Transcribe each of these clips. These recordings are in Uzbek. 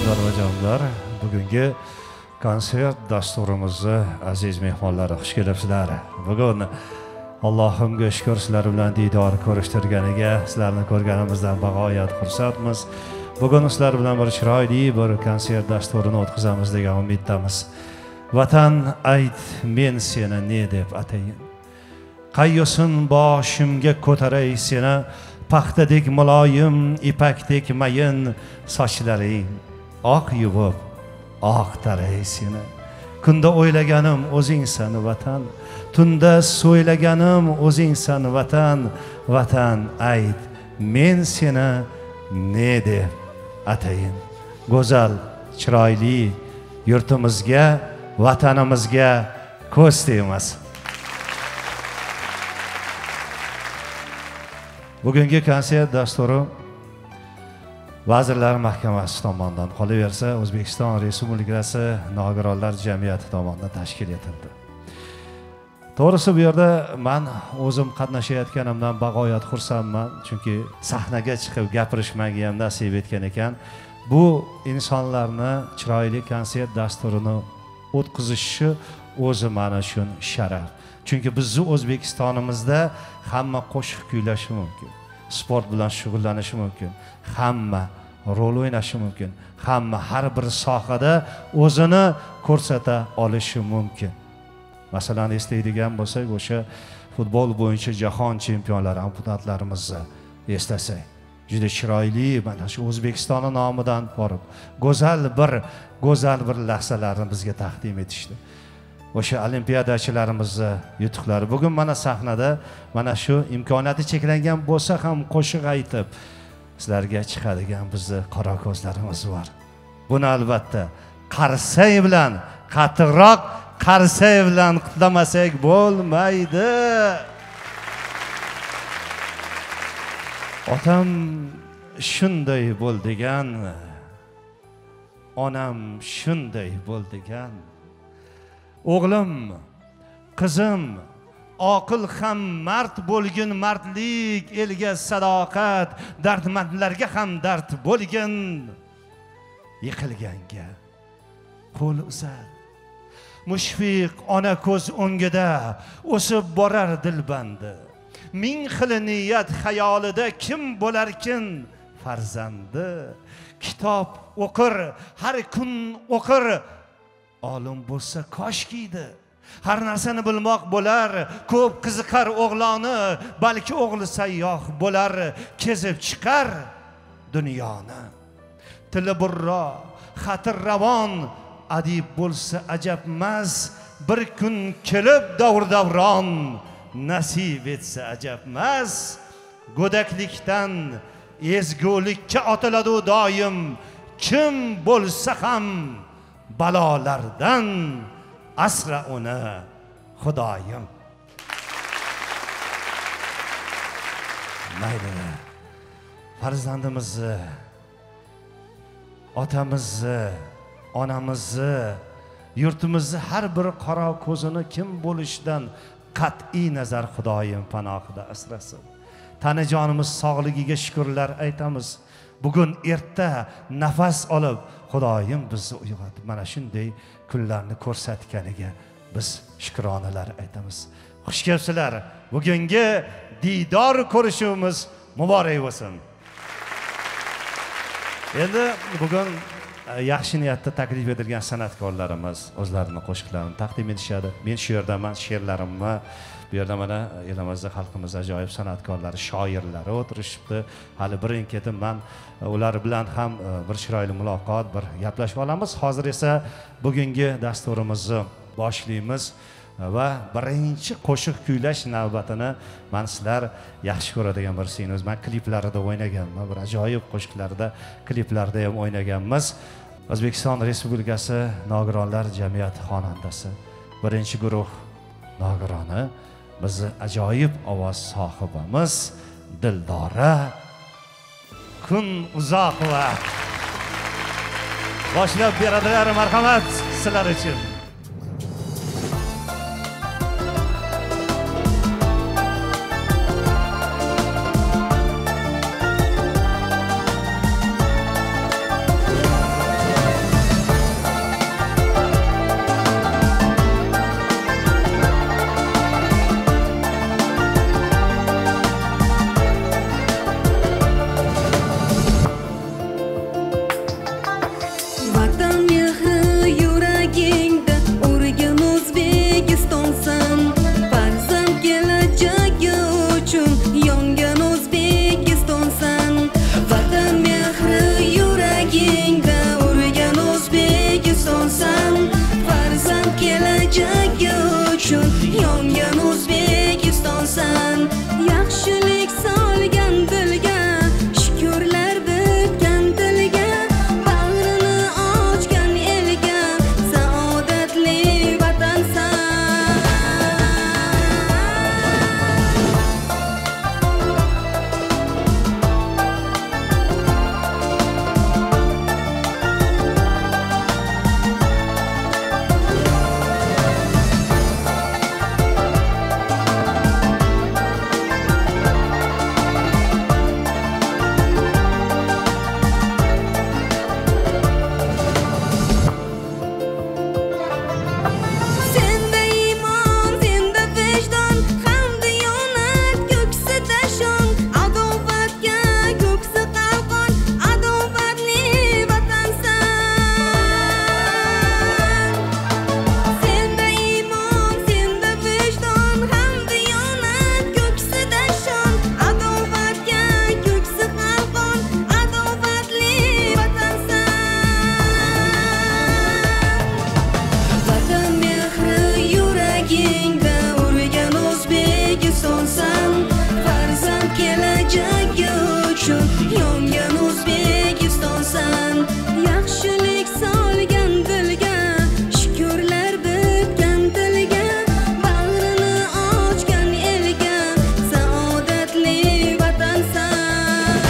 Qadrdon va jonlar, bugungi konsert dasturimizni aziz mehmonlar, xush kelibsizlar. Bugun Allohimga shukr, sizlar bilan diydor ko'rishtirganiga, sizlarni ko'rganimizdan bag'oyat xursandmiz. Bugun sizlar bilan bir chiroyli bir konsert dasturini o'tkazamiz degan umiddamiz. Vatan, ayt, men seni ne deb atayin? Qayyosin boshimga ko'taray seni, paxtadek muloyim, ipakdek mayin sochlaring, oq yuvib, oq taray seni. Kunda o'ylaganim o'zingsan vatan, tunda so'ylaganim o'zingsan vatan. Vatan, ayt, men seni ne deb atayin? Go'zal, chiroyli yurtimizga, vatanimizga ko'z tegmas. Bugungi konsert dasturi Vazirlar Mahkamasi tomonidan, qolaversa O'zbekiston Respublikasi Nogironlar jamiyati tomonidan tashkil etildi. To'g'risi bu yerda men o'zim qatnashayotganimdan bag'oyat xursandman, chunki sahnaga chiqib gapirish menga ham nasib etgan ekan. Bu insonlarni chiroyli konsert dasturini o'tkazishi o'zi mana shun sharaf. Chunki bizni O'zbekistonimizda hamma qo'shiq kuylashi mumkin, sport bilan shug'ullanishi mumkin, hamma rol o'ynashi mumkin, hamma har bir sohada o'zini ko'rsata olishi mumkin. Masalan, eslaydigan bo'lsak, o'sha futbol bo'yicha jahon chempionlari, amputantlarimizni eslasak, juda chiroyli mana shu O'zbekistonning nomidan borib, go'zal bir lahzalarni bizga taqdim etishdi. O'sha olimpiadachilarimizni yutuqlari. Bugun mana sahnada mana shu imkoniyati cheklangan bo'lsa ham qo'shiq aytib sizlarga chiqadigan bizni qora ko'zlarimiz bor. Buni albatta qarsay bilan, qattiqroq qarsay bilan qutlamasak bo'lmaydi. Otam shunday bo'l degan, onam shunday bo'l degan. O'g'lim, qizim, oqil ham mard bo'lgin, mardlik, elga sadoqat, dardmandlarga ham dard bo'lgin. Yiqilganga qo'l uzat. Mushfiq ona ko'z o'ngida o'sib borar dilbandi. Ming xil niyat xayolida kim bo'larkin farzandi. Kitob o'qir, har kun o'qir, olim bo'lsa koshkiydi. Har narsani bilmoq bo'lar, ko'p qiziqar o'g'loni, balki o'g'li sayyoh bo'lar, kezib chiqar dunyoni. Tili burro, xati ravon, adib bo'lsa ajabmas, bir kun kelib davr-davron nasib etsa ajabmas. Go'daklikdan ezgulikka otiladi u doim, kim bo'lsa ham balolardan asra uni Xudoyim. Mayli, farzandimizni, otamizni, onamizni, yurtimizni har bir qora ko'zini kim bo'lishidan qat'iy nazar Xudoyim panohida asrasin. Tanajonimiz sog'ligiga shukrlar aytamiz. Bugun erta nafas olib Xudoyim bizni uyg'otib mana shunday kunlarni ko'rsatganiga biz shukronalar aytamiz. Xush kelibsizlar. Bugungi diydor ko'rishimiz muborak bo'lsin. Endi bugun yaxshi niyatda taklif etilgan san'atkorlarimiz o'zlarining qo'shiqlarini taqdim etishadi. Men shu yerdaman, she'rlarimni bu yerda mana elimizda xalqimiz ajoyib san'atkorlari, shoirlari o'tirishibdi. Hali birin-ketin men ular bilan ham bir chiroyli muloqot, bir gaplashib olamiz. Hozir esa bugungi dasturimizni boshlaymiz va birinchi qo'shiq kuylash navbatini men sizlar yaxshi ko'radigan bir singiz. Men kliplarida o'ynaganman, bir ajoyib qo'shiqlarda, kliplarda ham o'ynaganmiz. O'zbekiston Respublikasi Nogironlar jamiyati xonandasi, birinchi guruh nogironi, bizni ajoyib ovoz sohibimiz Dildora kun uzoq vaqt boshlab beradilar. Marhamat sizlar uchun. uchun yongan O'zbekistonsan. Yaxshilik solgan dilga, shukrlar bitgan tilga, bag'rini ochgan elga, saodatli vatansan. Senda iymon, senda vijdon, ham diyonat ko'ksida shon, adovatga ko'ksi qalqon, adovatli vatansan. Senda iymon, senda vijdon, ham diyonat ko'ksida shon, adovatga ko'ksi qalqon, adovatli vatansan. Vatan mehri yuragingda urgan O'zbekistonsan. Farzand kelajagi uchun yongan O'zbekistonsan. Yaxshilik solgan dilga, shukrlar bitgan tilga, bag'rini ochgan elga, saodatli vatansan.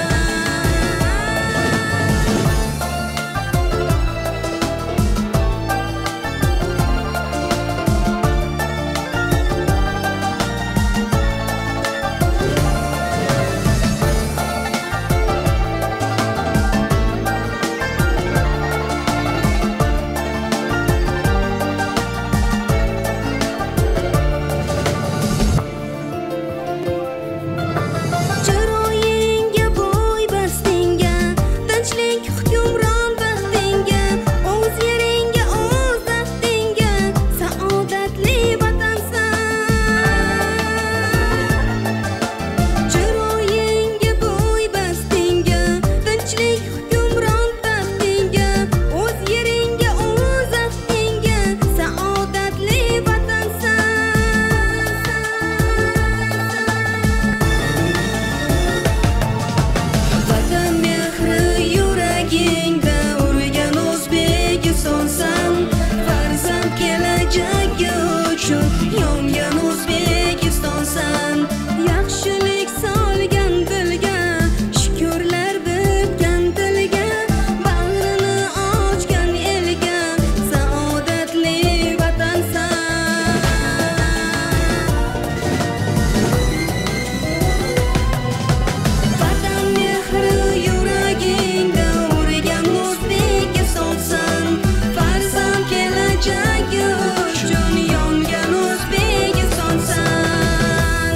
Chiroyingga bo'y bastingga, tinchlik hukmron baxtingga, o'z yeringga o'z taxtingga, saodatli vatansan. Chiroyingga bo'y bastingga, tinchlik hukmron baxtingga, o'z yeringga o'z taxtingga, saodatli vatansan. Vatan mehri yuragingda urgan O'zbekistonsan. Farzand kelajagi uchun yongan O'zbekistonsan. Yaxshilik solgan dilga, shukrlar bitgan tilga, bag'rini ochgan elga, saodatli vatansan. Vatan mehri yuragingda urgan O'zbekistonsan. Farzand kelajagi uchun yongan O'zbekistonsan.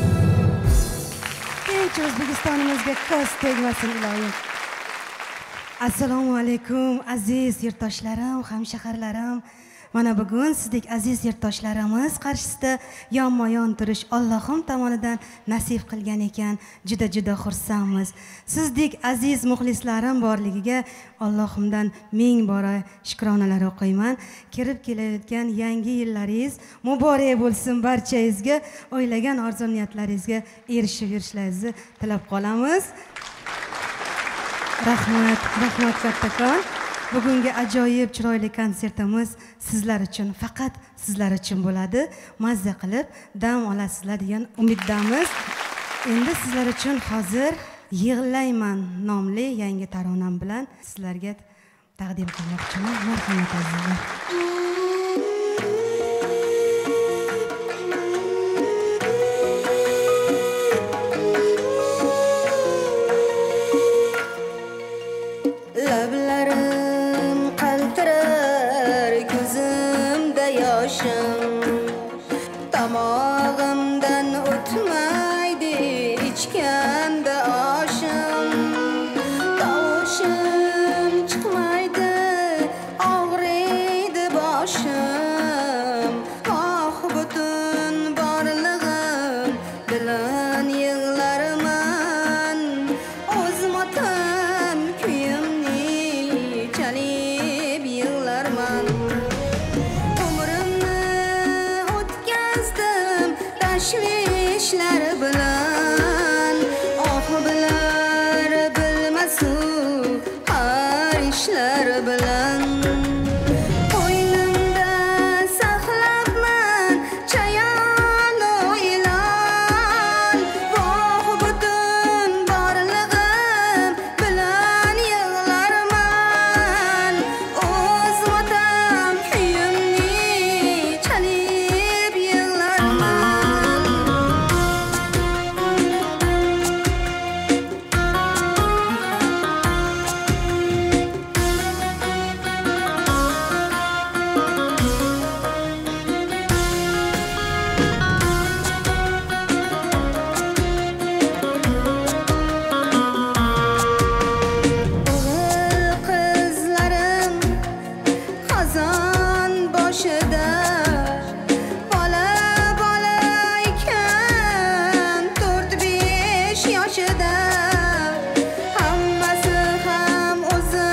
Hech O'zbekistonimizga ko'z tegmasin iloyim. Assalomu alaykum aziz yurtdoshlarim, hamshaharlarim. Mana bugun sizdek aziz yurtdoshlarimiz qarshisida yonma-yon turish Allohim tomonidan nasib qilgan ekan. Juda xursandmiz. Sizdek aziz muxlislarim borligiga Allohimdan ming bora shukronalar o'qiyman. Kirib kelayotgan yangi yillaringiz muborak bo'lsin barchangizga. O'ylagan orzu-niyatlaringizga erishib yurishlaringizni tilab qolamiz. Rahmat kattakon. Bugungi ajoyib chiroyli konsertimiz sizlar uchun, faqat sizlar uchun bo'ladi. Mazza qilib dam olasizlar degan umiddamiz. Endi sizlar uchun hozir Yig'layman nomli yangi taronam bilan sizlarga taqdim qilmoqchiman. Marhamat azizlar. Lablarim qaltirar, ko'zimda yoshim, tomog'imdan o'tmaydi ichganda oshim. Tovushim chiqmaydi, og'riydi boshim. ishlar bilan oh bilar bilmasu har ishlar bilan qo'ynimda saqlabman chayon o'ylan voh butun borlig'im bilan yig'larman o'z otam kuyimni chalib yig'larman o'g'il qizlarim xazon boshida bola bola ekan 4-5 yoshida hammasi ham o'zi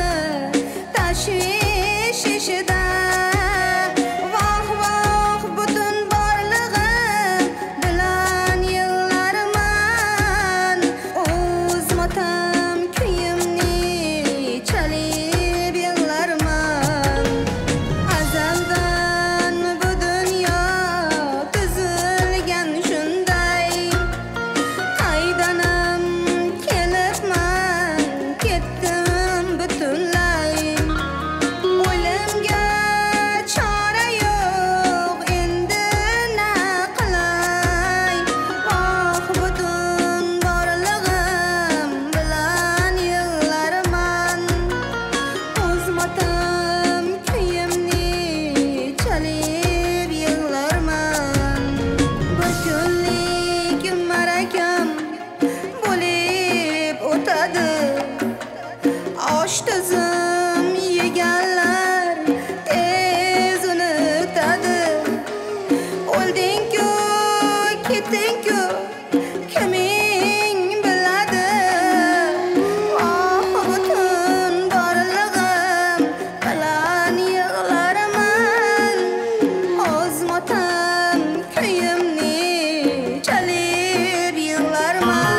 tashvish ishida voh voh butun borlig'im bilan yig'larman o'z motam kuyimni chalib yig'larman azaldan bu dunyo tuzilgan shunday qaydanam kelibman ketdim butunlay o'limga chora yo'q endi na qilay voh butun borlig'im bilan yig'larman o'z motam kuyimni chalib yig'larman bir kunlik marakam bo'lib o'tadi osh tuzim yeganlar tez unutadi o'lding-ku ketding-ku kiming biladi voh butun borlig'im bilan yig'larman o'z motam kuyimni chalib yig'larman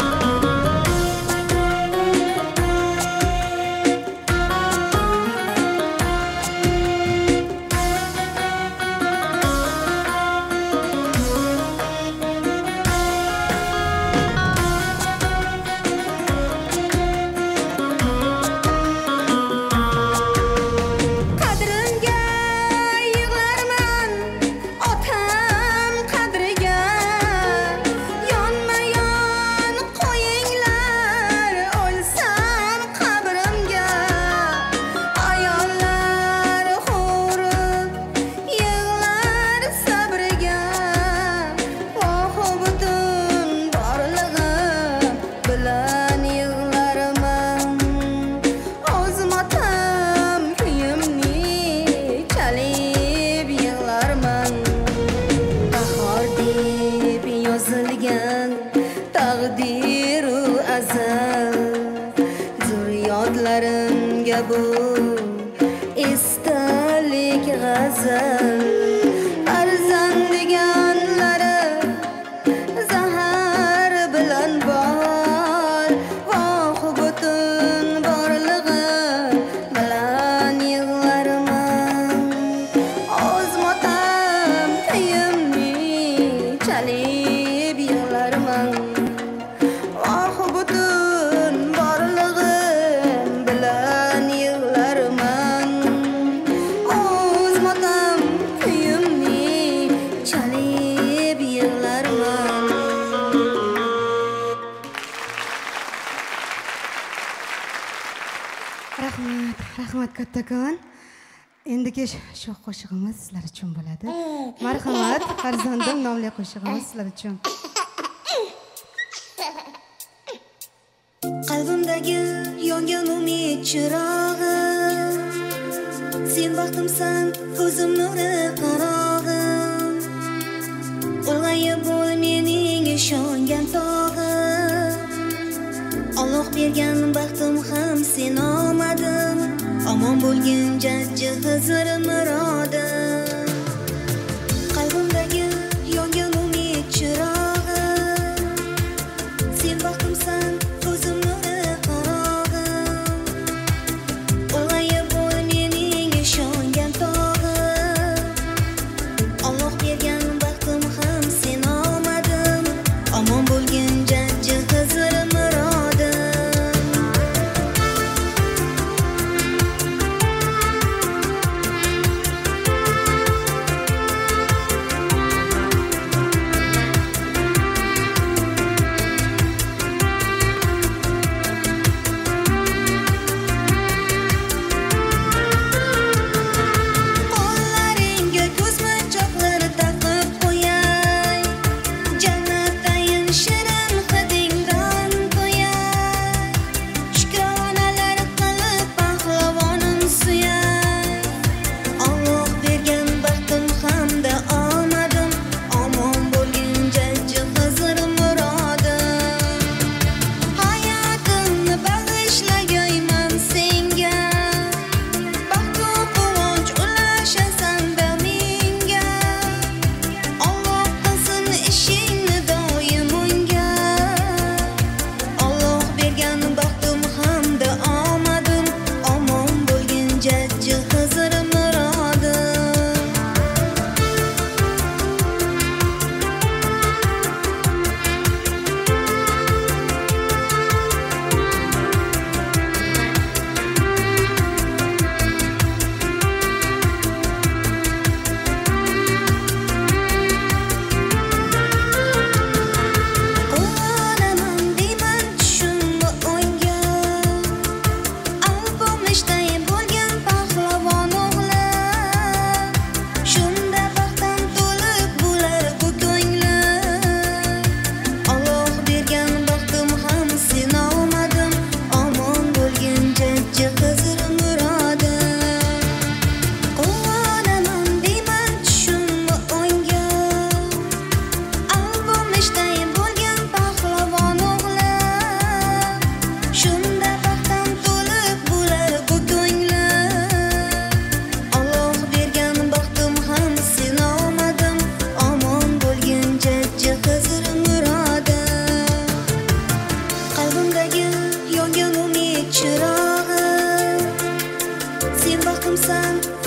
qadrimga yig'larman otam qadriga yonma yon qo'yinglar o'lsam qabrimga ayollar xo'rib yig'lar sabriga voh butun borlig'im bilan yig'larman o'z motam kuyimni chalib yig'larman bahor deb yozilgan taqdiru azal zurriyotlarimga bu esdalik g'azal farzand deganlari zahar bilan bol voh butun borlig'im bilan yig'larman o'z motam kuyimni chalib yig'larman voh butun borlig'im bilan yig'larman o'z motam kuyimni chalib yig'larman rahmat kattakon. Endiki shu qo'shig'imiz sizlar uchun bo'ladi. Marhamat, farzandim nomli qo'shig'imiz sizlar uchun. qalbimdagi yongan umid chirog'i sen baxtimsan ko'zim nuri qarog'im ulg'ayib bo'l mening ishongan tog'im Alloh bergan baxtim ham sen omadim omon bo'lgin jajji Xizr murodim qalbimdagi yongan umid chirog'i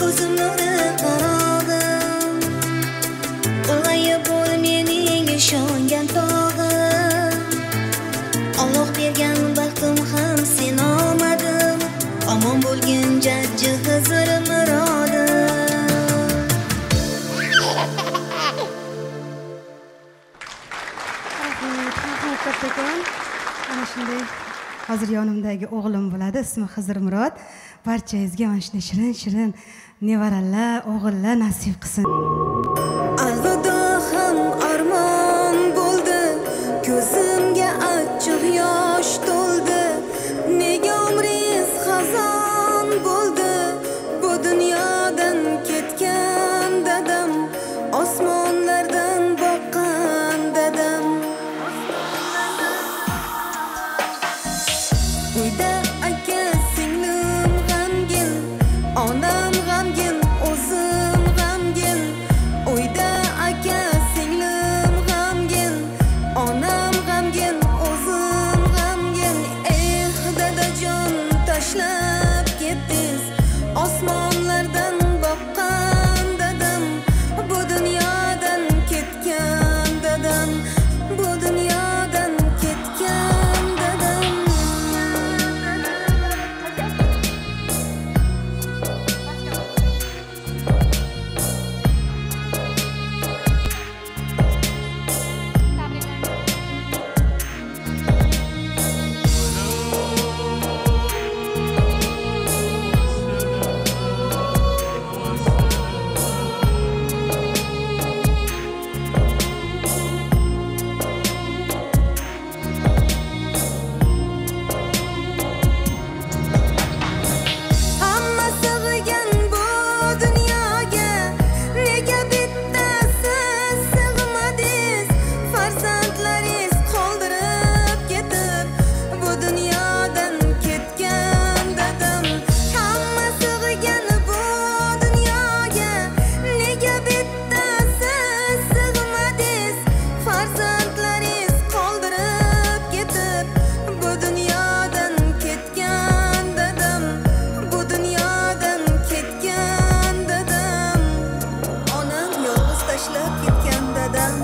ko'zim nuri qarog'im ulg'ayib bo'l mening ishongan tog'im Alloh bergan baxtim ham sen omadim omon bo'lgin jajji Xizr murodim kattakon ana shunday hozir yonimdagi o'g'lim bo'ladi ismi Xizr Murod barchangizga mana shunday shirin nevaralar o'g'illar nasib qilsin alvido ham armon bo'ldi ko'zimga achchiq yosh to'ldi nega umringiz xazon bo'ldi bu dunyodan ketgan dadam osmonlardan boqqan dadam uyda aka singlim g'amgin onam g'amgin o'zim g'amgin uyda aka singlim g'amgin onam g'amgin o'zim g'amgin dadajon tashlab ketdingiz osmonlardan boqqan dadam bu dunyodan ketgan dadam bu dunyodan ketgan dadam Hamma sig'gan bu dunyoga nega bittasiz sig'madingiz farzandlaringiz qoldirib ketib bu dunyodan ketgan dadam hamma sig'gan bu dunyoga nega bittasiz sig'madingiz farzandlaringiz qoldirib ketib bu dunyodan ketgan dadam bu dunyodan ketgan dadam onam yolg'iz tashlab ketgan dadam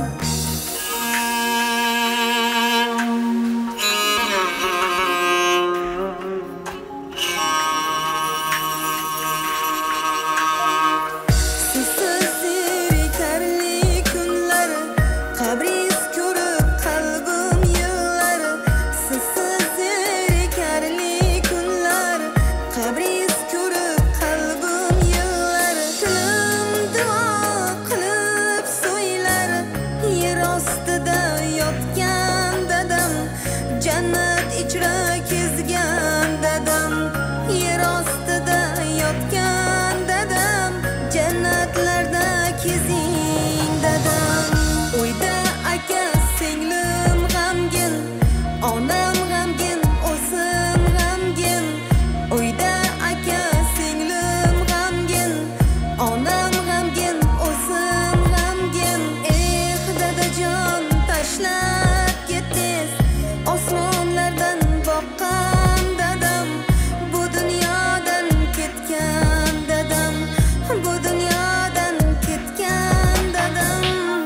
Sizsiz zerikarli kunlar qabringiz ko'rib qalbim yig'lar Sizsiz zerikarli kunlar qabringiz ko'rib qalbim yig'lar tilim duo qilib so'ylar yer ostida yotgan dadam jannat ichra kezgan dadam yer ostida yotgan dadam jannatlarda kezing dadam uyda aka singlim g'amgin onam g'amgin o'zim g'amgin uyda aka singlim g'amgin onam g'amgin o'zim g'amgin dadajon tashlab ketdingiz osmonlardan boqqan dadam bu dunyodan ketgan dadam bu dunyodan ketgan dadam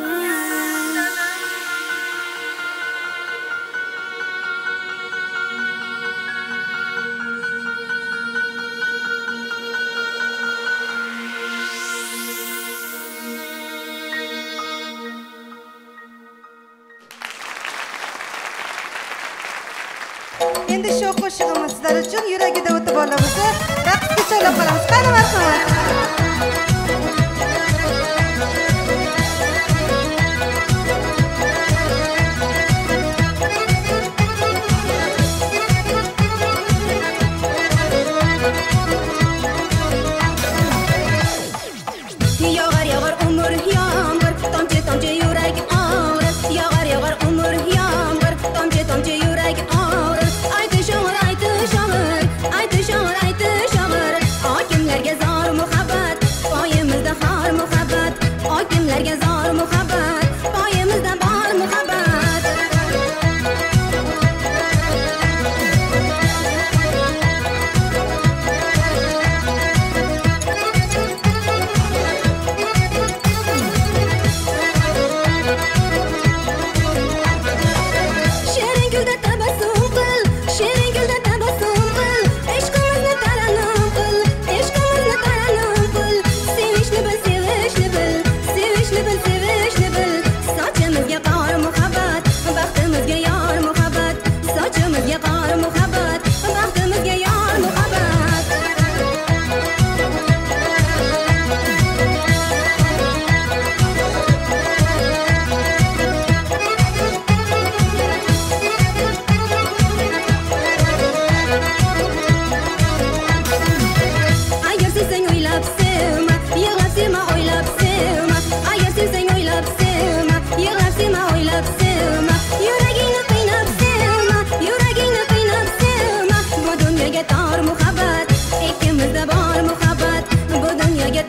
endi shu qo'shig'imiz sizlar uchun yuragida o'tib olamiz raqsga chaylab qolamiz qani marhamat Yog'ar umr yomg'ir tomchi yurak og'rir yog'ar umr yomg'ir tomchi yurak og'rir aytish og'ir hokimlarga zor muhabbat poyimizda xor muhabbat hokimlarga zor muhabbat poyimizda bor muhabbat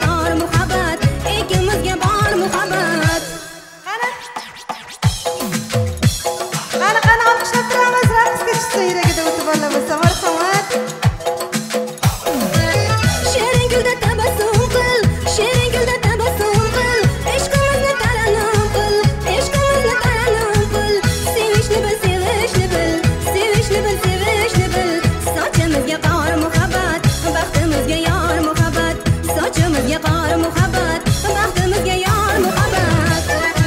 tor muhabbat, ikkimizga bor muhabbat. Qani olqishlab turamiz, raqsga tushsa yuragida o'tib olamasa, marhamat. Shirin gulda tabassum qil, shirin gulda tabassum qil, ishqimizni taranum qil, ishqimizni taranum qil. Sevishni bil, sevishni bil, sevishni bil, sevishni bil. Sochimizga qor muhabbat, baxtimizga yor muhabbat. Sochimizga qor muhabbat, baxtimizga yor muhabbat.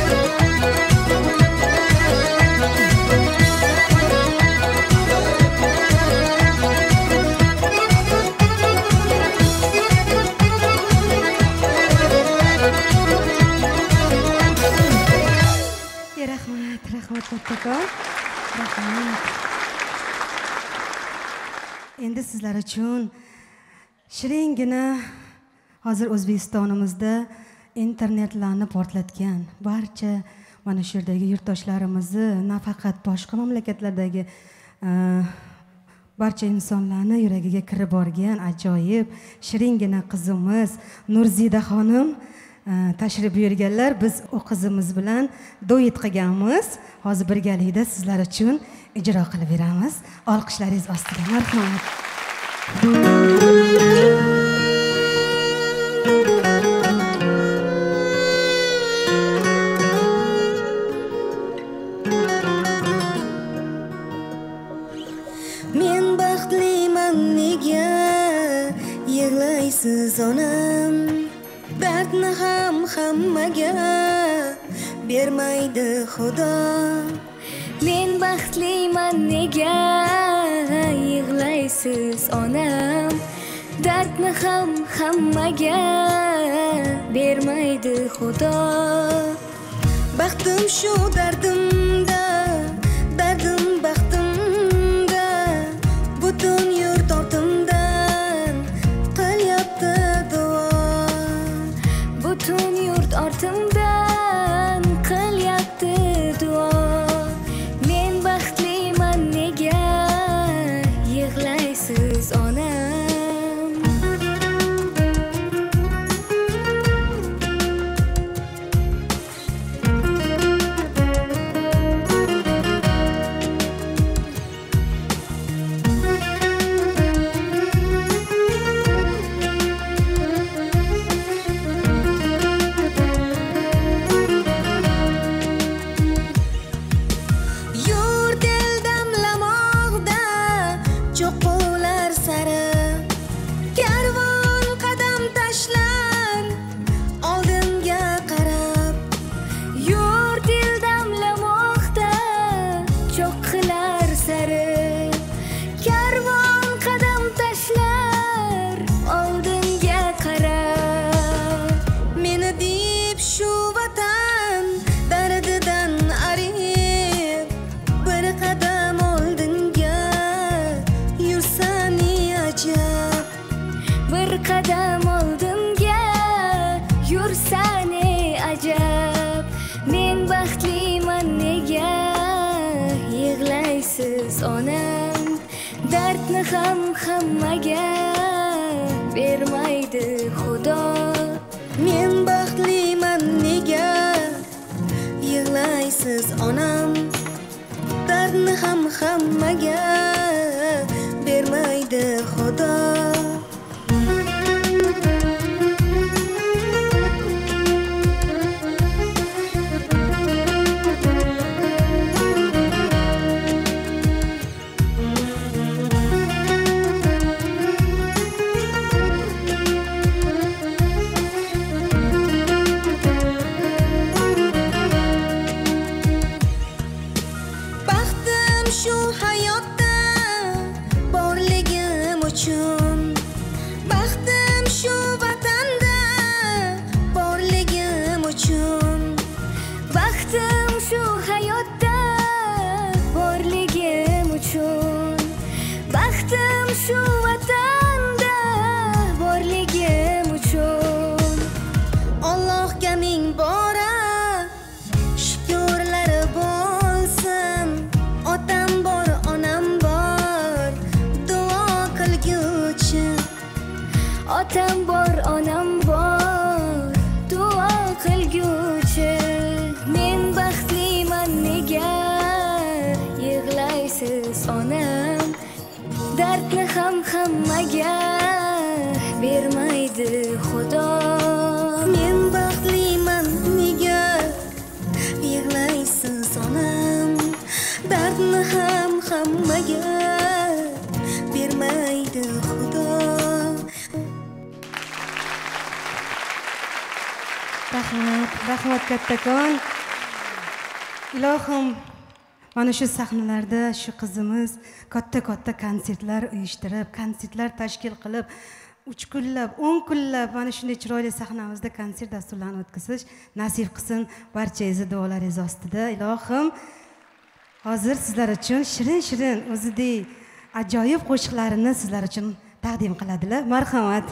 Rahmat kattakon. Rahmat. Endi sizlar uchun shiringina hozir O'zbekistonimizda internetlarni portlatgan barcha mana shu yerdagi yurtdoshlarimizni, nafaqat boshqa mamlakatlardagi barcha insonlarni yuragiga kirib borgan ajoyib shiringina qizimiz Nurzida xonim tashrif buyurganlar. Biz o qizimiz bilan duet qilganmiz. Hozir birgalikda sizlar uchun ijro qilib beramiz. Olqishlaringiz ostiga. Marhamat. Men baxtliman nega yig'laysiz onam, dardni ham hammaga bermaydi Xudo. Men baxtliman nega yig'laysiz onam, dardni ham hammaga bermaydi Xudo. Baxtim shu dardimda, dardim baxtimda, butun yurt ortimdan qilyapti duo. Butun yurt ortimdan qilyapti duo. Men baxtliman nega yig'laysiz onam. Qadam oldimga yursani ajab. Men baxtliman nega yig'laysiz onam, dardni ham hammaga bermaydi Xudo. Men baxtliman nega yig'laysiz onam, dardni ham hammaga bermaydi Xudo. Baxtim shu hayotda borligim uchun hammaga bermaydi Xudo. Men baxtliman nega yig'laysiz onam, dardni ham hammaga bermaydi Xudo. Rahmat kattakon. Ilohim, mana shu sahnalarda shu qizimiz katta konsertlar uyushtirib, konsertlar tashkil qilib, 3 kunlab, 10 kunlab mana shunday chiroyli sahnamizda konsert dasturlarini o'tkazish nasib qilsin barchangizni duolaringiz ostida. Ilohim, hozir sizlar uchun shirin o'zidek ajoyib qo'shiqlarini sizlar uchun taqdim qiladilar. Marhamat.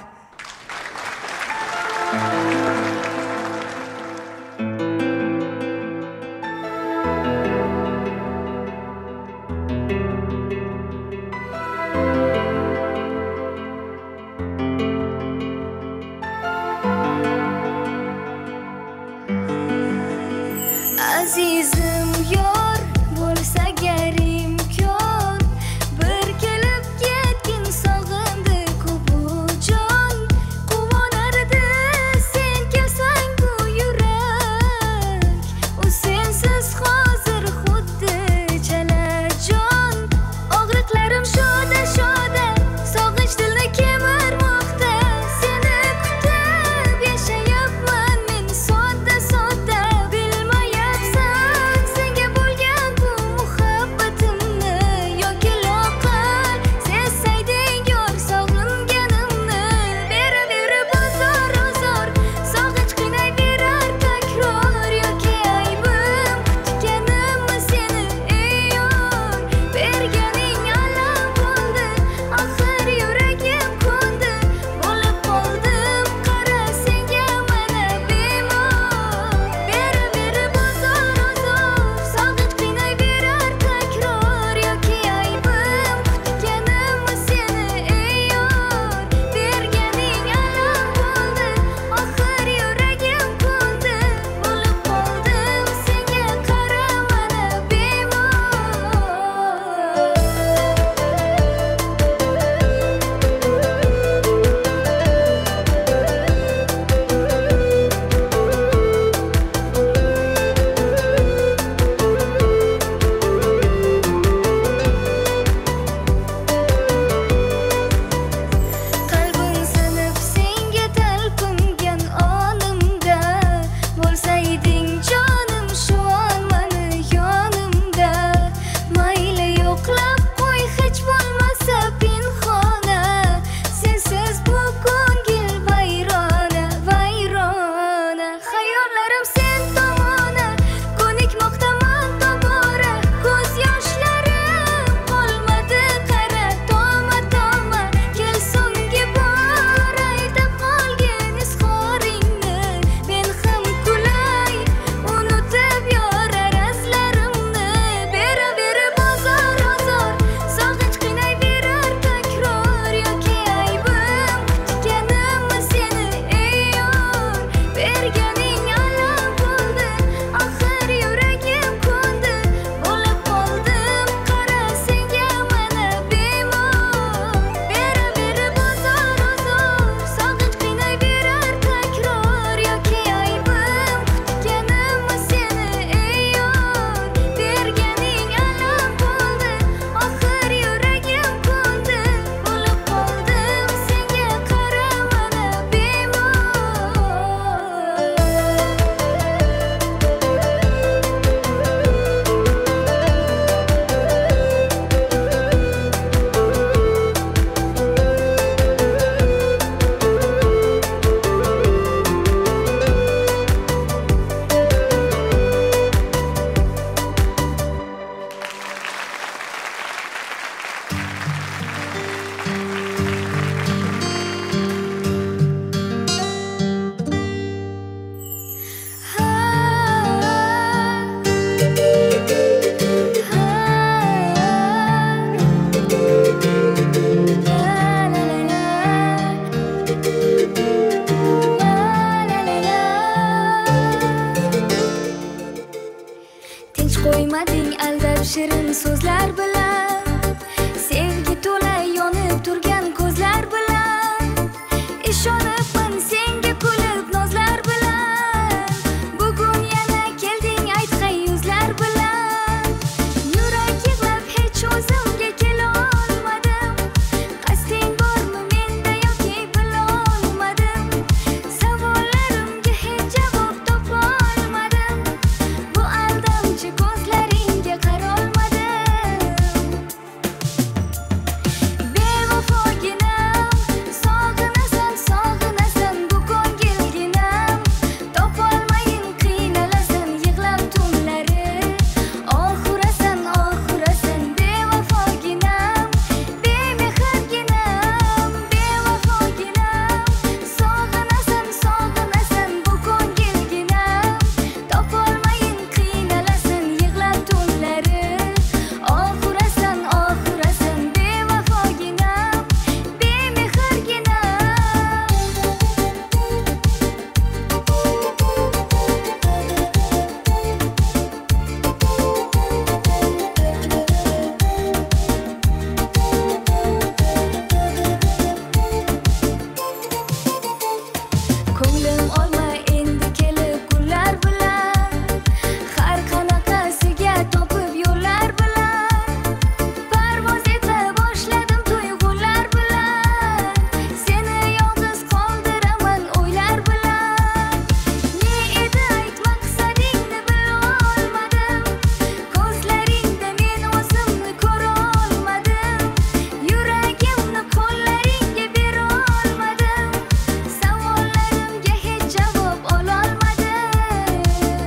Azizim yor bo'lsa gar imkon, bir kelib ketgin sog'indi ko'p jon. Quvonardi sen kelsang bu yurak, u sensiz hozir xuddi chalajon. Og'riqlarim shoda sog'inch dilni kemirmoqda. Seni kutib yashayapman men sodda senga bo'lgan bu muhabbatimni, yoki loqal sezsayding yor sog'inganimni. Beraverib ozor sog'inch qiynayverar takror, yoki aybim kutganimmi seni ey yor. Berganing alam bo'ldi, oxir yuragim ko'ndi, bo'lib qoldim qara senga mana bemor. Beraverib sog'inch qiynayverar takror, yoki aybim kutganimmi seni ey yor. Berganing alam bo'ldi, oxir yuragim ko'ndi, bo'lib qoldim senga qara mana qalbim sinib senga talpingan onimda, bo'lsayding jonim shu on mani yonimda. Mayli yo'qlab qo'y hech bo'lmasa pinhona, sensiz bu ko'ngil vayrona. Xayollarim sen tomona, ko'nikmoqdaman tobora. Ko'z yoshlarim qolmadi qara toma. Kel so'nggi bor aytib qolgin izhoringni, men ham kulay unutib yorar azlarimni. Beraverib ozor sog'inch qiynayverar takror, yoki aybim kutganimmi seni ey yor. Berganing alam bo'ldi, oxir yuragim ko'ndi, bo'lib qoldim qara senga mana bemor. Beraverib sog'inch qiynayverar takror, yoki aybim kutganimmi seni ey yor. Berganing alam bo'ldi, oxir yuragim ko'ndi, bo'lib qoldim senga qara mana tinch qo'ymading aldab shirin so'zlar bilan, sevgi to'la yonib turgan ko'zlar ko'nglim olma endi kelib kunlar bilan har qanaqasiga topib yo'llar bilan parvoz eta boshladim tuyg'ular bilan seni yolg'iz qoldiraman o'ylar bilan ne edi aytma maqsadingni bilolmadim ko'zlaringda men o'zimni ko'ra olmadim yuragimni qo'llaringga bera olmadim savollarimga hech javob ololmadim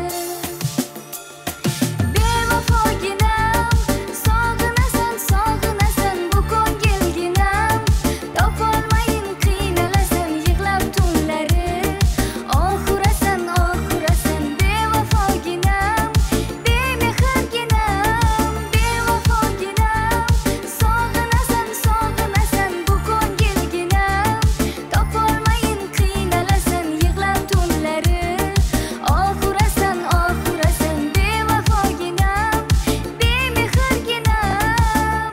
bevafoginam sog'inasan sog'inasan bu ko'ngilginam topolmayin qiynalasan yig'lab tunlari oxurasan oxurasan bevafoginam bemehrginam bevafoginam sog'inasan sog'inasan bu ko'ngilginam topolmayin qiynalasan yig'lab tunlari oxurasan oxurasan bevafoginam bemehrginam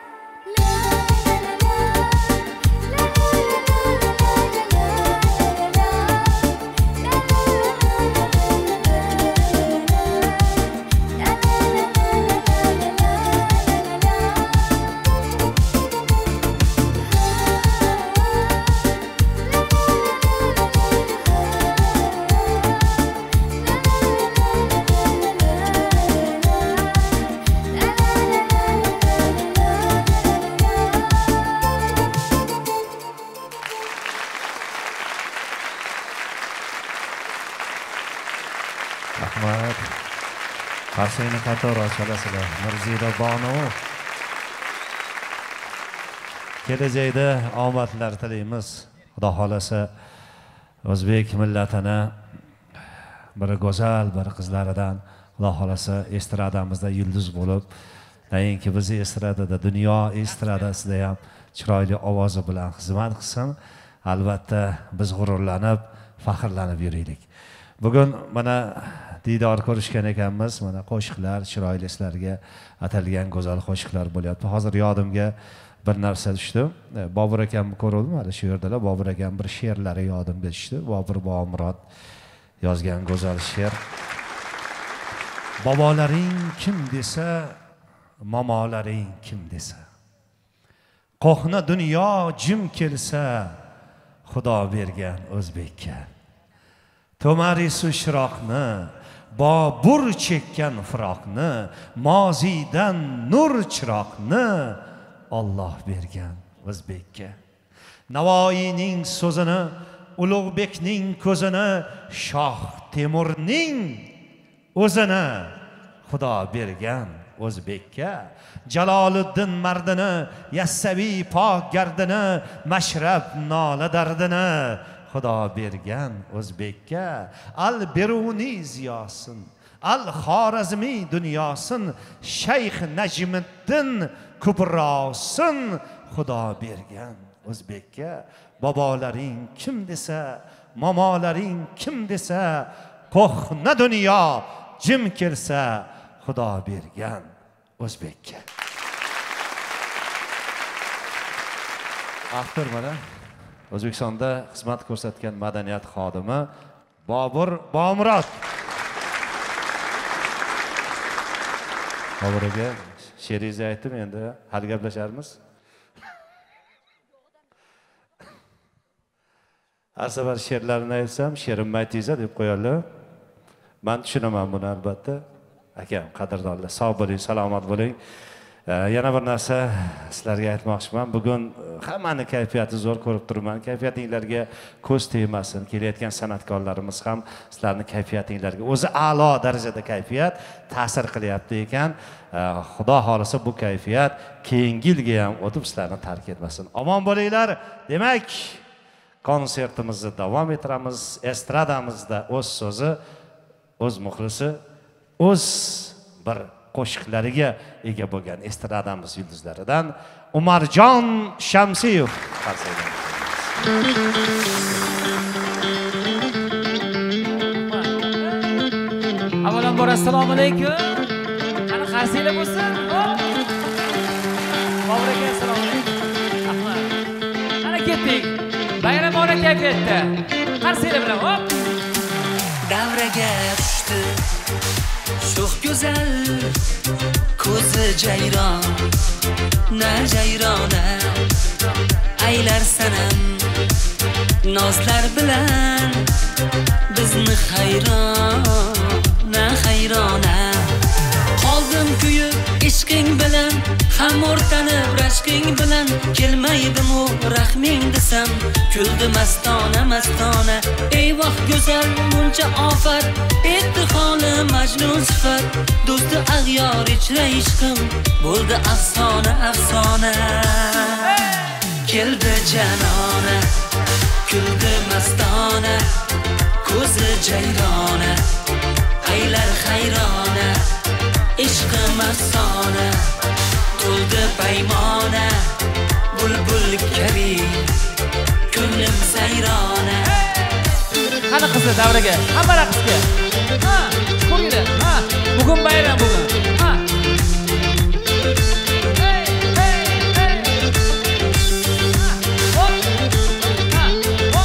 Rahmat. Qarsakni qator ochalasizlar. Mirzida Bonu. Kelajakda omadlar tilaymiz. Xudo xolasa o'zbek millatini bir go'zal bir qizlaridan Xudo xolasa estradamizda yulduz bo'lib, tayinki bizni estradada, dunyo estradasida ham chiroyli ovozi bilan xizmat qilsin. Albatta biz g'ururlanib, faxrlanib yuraylik. Bugun mana diydor ko'rishgan ekanmiz. Mana qo'shiqlar, chiroyli sizlarga atalgan go'zal qo'shiqlar bo'lyapti. Hozir yodimga bir narsa tushdi. Bobur akamni ko'rdim, mana shu yerdalar. Bobur akam bir she'rlari yodimga tushdi. Bobur Bomurod yozgan go'zal she'r. Bobolaring kim desa, momolaring kim desa. Qo'hna dunyo jim kelsa, Xudo bergan o'zbekka. To'marisu shiroqni, Bobur chekkan firoqni, mozidan nur chiroqni Alloh bergan o'zbekka. Navoiyning so'zini, Ulug'bekning ko'zini, Shoh Temurning o'zini Xudo bergan o'zbekka. Jaloliddin mardini, Yassaviy pok gardini, Mashrab nola dardini Xudo bergan o'zbekka. Al-Beruniy ziyosin, Al-Xorazmiy dunyosin, Shayx Najmiddin kubrosin Xudo bergan o'zbekka. Bobolaring kim desa, momolaring kim desa, qo'hna dunyo jim kelsa, Xudo bergan o'zbekka. Axir mana O'zbekistonda xizmat ko'rsatgan madaniyat xodimi Bobur Bomurod. Bobur aka, she'ringizni aytdim, endi hali gaplasharmiz. Har safar she'rlarini aytsam, she'rimni aytingizlar deb qo'yadilar. Men tushunaman buni albatta. Akam, qadrdonlar, sog' bo'ling, salomat bo'ling. Yana bir narsa sizlarga aytmoqchiman. Bugun hammani kayfiyati zo'r ko'rib turibman. Kayfiyatingizlarga ko'z tegmasin. Kelayotgan san'atkorlarimiz ham sizlarning kayfiyatingizlarga o'zi a'lo darajada kayfiyat ta'sir qilyapti ekan. Xudo xolisa bu kayfiyat keyingi yilga ham o'tib sizlarni tark etmasin. Omon bo'linglar. Demak, konsertimizni davom ettiramiz. Estradamizda o'z so'zi, o'z muxlisi, o'z bir qo'shiqlariga ega bo'lgan estradamiz yulduzlaridan Umarjon Shamsiyev qarsaydi. Avvalambor assalomu alaykum. Qani qarsinglar bo'lsin? Bobur aka, assalomu alaykum. Rahmat. Qani ketdik. Bayramona kayfiyatda. qarsiylar bilan hop. Davraga tushdi sho'x go'zal ko'zi jayron na jayrona aylar sanam nozlar bilan bizni hayrona hayrona qoldim kuyib ishqing bilan ham o'rtanib rashqing bilan kelmaydim u rahming desam kuldi mastona mastona eyvoh go'zal muncha ofat etdi holi majnun sifat do'sti ag'yor ichra ishqim bo'ldi afsona afsona keldi janona kuldi mastona ko'zi jayrona aylar hayrona ishqim afsona to'ldi paymona bulbul kabi ko'nglim sayrona. Qani qizlar davraga, hamma raqsga. Ha, ko'ringlar. Ha, bugun bayram bugun. Ha. Hey, hey, hey. Hop. Ha, hop.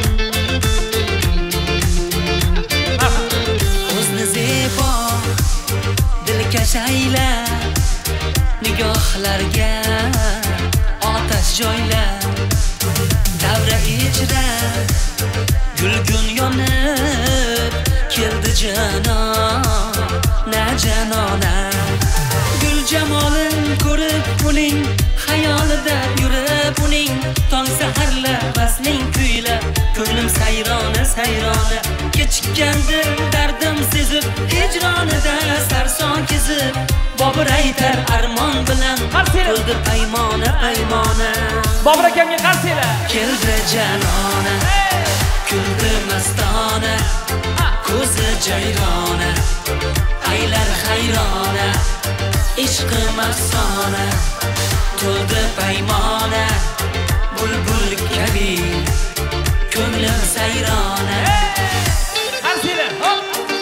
O'zni zebo dilkash aylar nigohlarga otash joylar davra ichra gulgun yonib keldi janona janona gul jamolin ko'rib uning xayolida yurib uning tong saharla vasling kuylab ko'nglim sayrona sayrona kechikkandir dardim sezib hijronida sarson kezib Bobur aytar armon bilan to'ldi paymona paymona Bobur akamga qarsiylar. keldi janona kuldi mastona ko'zi jayrona aylar hayrona ishqim afsona to'ldi paymona bulbul kabi ko'nglim sayrona. Qarsiylar. Hop.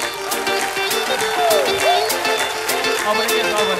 Bobur aka, Bobur.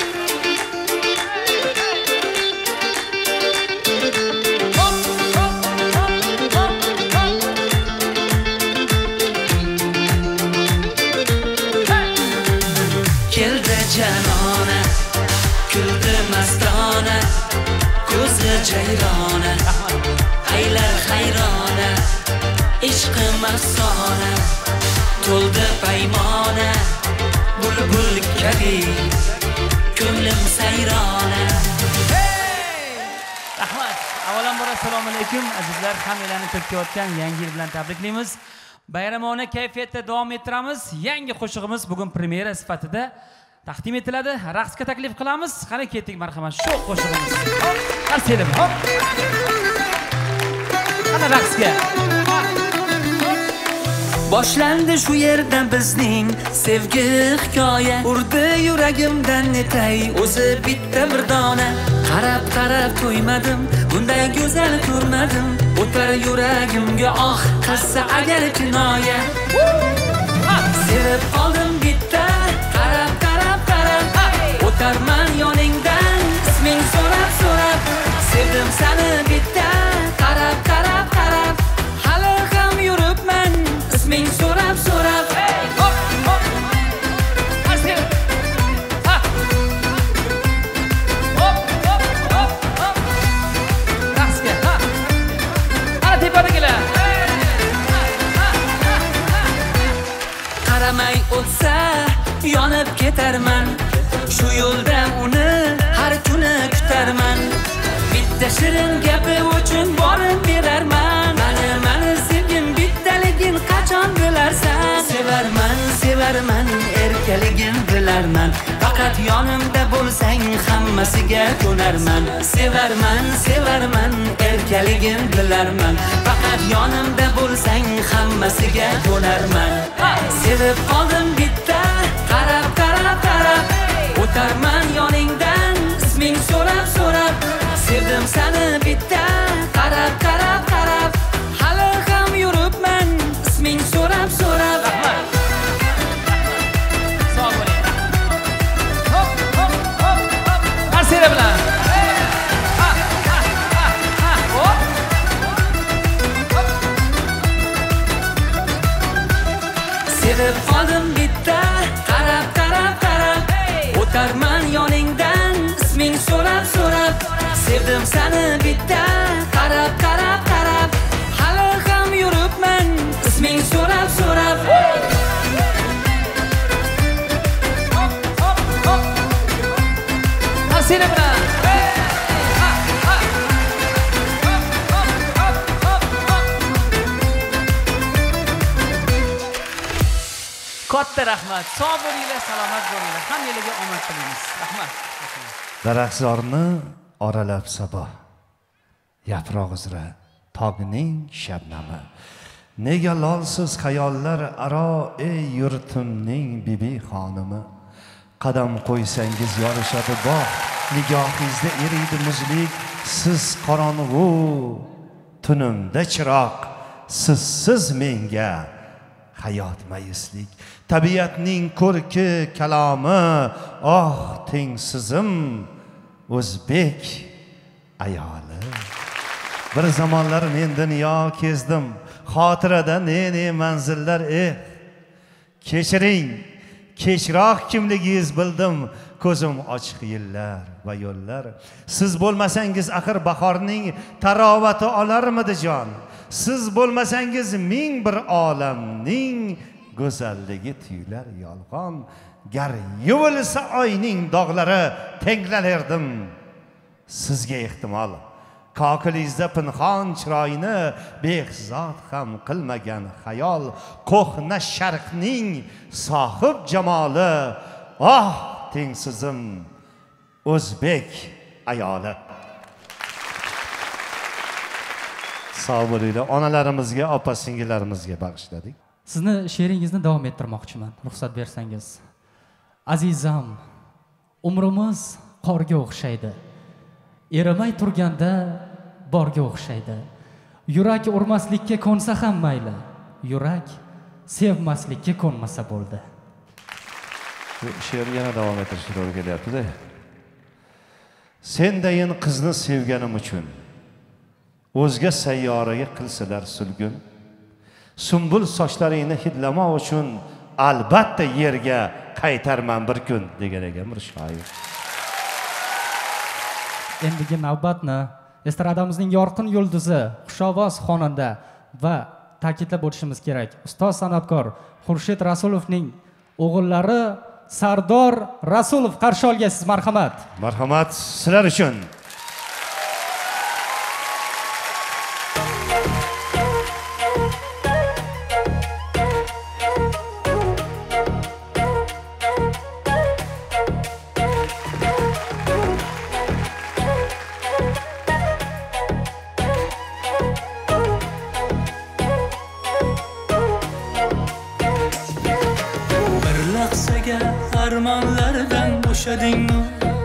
Keldi janona kuldi mastona ko'zi jayrona aylar hayrona ishqim afsona to'ldi paymona bulbul kabi ko'nglim sayrona. Rahmat. Avvalambor assalomu alaykum azizlar, hammalarni ko'rayotgan yangi yil bilan tabriklaymiz. Bayramona kayfiyatda davom ettiramiz. Yangi qo'shig'imiz bugun premyera sifatida taqdim etiladi. Raqsga taklif qilamiz. Qani ketdik marhamat shu qo'shig'imiz. Hop, qarsiylar. Hop. Qani raqsga. Boshlandi shu yerda bizning sevgi hikoya urdi yuragimdan netay o'zi bitta bir dona qarab qarab to'ymadim bunday go'zal ko'rmadim o'tar yuragimga oh qilsa agar kinoya sevib qoldim bitta qarab qarab qarab o'tarman yoningdan isming so'rab so'rab sevdim seni bitta qarab qarab qarab hali ham yuribman isming so'rab so'rab Hop, hop. Qarsiylar. Ha. Hop, hop, hop, hop. Raqsga. Ha. Ana tepadagilar. qaramay o'tsa yonib ketarman shu yo'lda uni har kuni kutarman bitta shirin gapi uchun borib berarman mani sevgim bittaligin qachon bilarsan sevarman sevarman erkaligin bilarman faqat yonimda bo'lsang hammasiga ko'narman sevarman sevarman erkaligin bilarman faqat yonimda bo'lsang hammasiga ko'narman sevib qoldim bitta qarab qarab qarab o'tarman yoningdan isming so'rab so'rab sevdim seni bitta qarab qarab qarab hali ham yuribman isming so'rab so'rab. Sog' bo'ling. Hop, hop, hop, hop. Qarsiylar bilan. Ha, ha, ha, ha. Hop. Hop. Sevib qoldim bitta qarab qarab qarab o'tarman yoningdan isming so'rab so'rab sevdim seni bitta qarab qarab qarab hali ham yuribman isming so'rab so'rab seni bilan katta rahmat. Sog' bo'linglar, salomat bo'linglar. Hammalarga omad tilaymiz. Rahmat. Daraxtzorni oralab sabah, yaproq uzra tog'ning shabnami. Nega lolsiz xayollar aro ey yurtimning bibi xonimi. Qadam qo'ysangiz yorishadi bog', nigohingizda eriydi muzlik, siz qorong'u tunimda chiroq, sizsiz menga hayot mayislik. Tabiatning ko'rki kalomi, oh tengsizim o'zbek ayoli. Bir zamonlar men dunyo kezdim, xotirada ne manzillar kechiring, kechroq kimligingiz bildim, ko'zim ochiq yillar va yo'llar. Siz bo'lmasangiz axir bahorning tarovati olarmidi jon? Siz bo'lmasangiz ming bir olamning go'zalligi tuyular yolg'on. Gar yuvilsa oyning dog'lari tenglanerdim sizga ehtimol. Kokilingizda pinhon chiroyini behzod ham qilmagan xayol, ko'hna sharqning sohib jamoli, oh tengsizim o'zbek ayoli. Sog' bo'linglar. Onalarimizga, opa-singillarimizga bag'ishladik. Sizni she'ringizni davom ettirmoqchiman, ruxsat bersangiz. Azizam, umrimiz qorga o'xshaydi. Erimay turganda borga o'xshaydi. Yurak urmaslikka ko'nsa ham mayli. Yurak sevmaslikka ko'nmasa bo'ldi. She'r yana davom ettirishga to'g'ri kelyapti-da. Sendayin qizni sevganim uchun o'zga sayyoraga qilsalar sulgun, sumbul sochlaringni hidlamoq uchun albatta yerga qaytarman bir kun degan ekan bir shoir. Endigi navbatni estradamizning yorqin yulduzi, xushovoz xonanda va ta'kidlab o'tishimiz kerak, ustoz san'atkor Xurshid Rasulovning o'g'illari Sardor Rasulov qarshi olgaysiz. Marhamat. Marhamat sizlar uchun. armonlardan bo'shadingmi?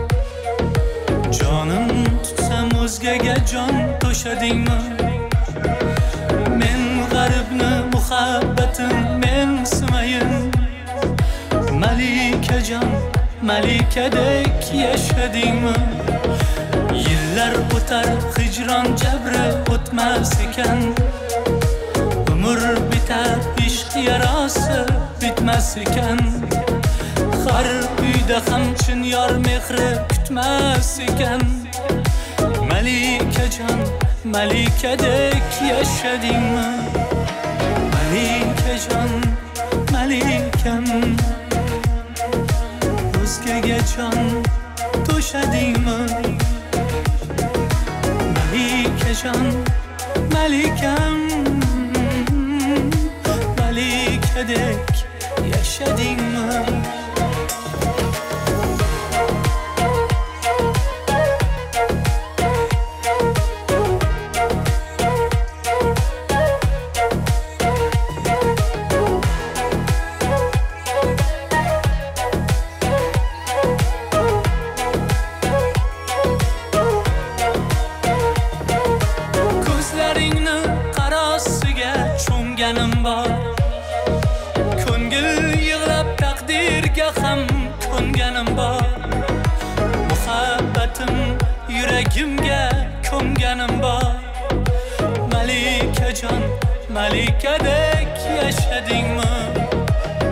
Jonim tutsam o'zgaga jon to'shadingmi? Men g'aribni muhabbatim men simayin, malikajon malikadek yashadingmi? Yillar o'tar hijron jabri o'tmas ekan, umr bitar ishq yarosi bitmas ekan. Har uyda ham chin yor mehri kutmas ekan. Malikajon malikadek yashadingmi? Malikajon malikam, o'zgaga jon to'shadingmi? Malikajon malikam, malikadek yashadingmi? Yuragimga ko'nganim bor. Malikajon malikadek yashadingmi?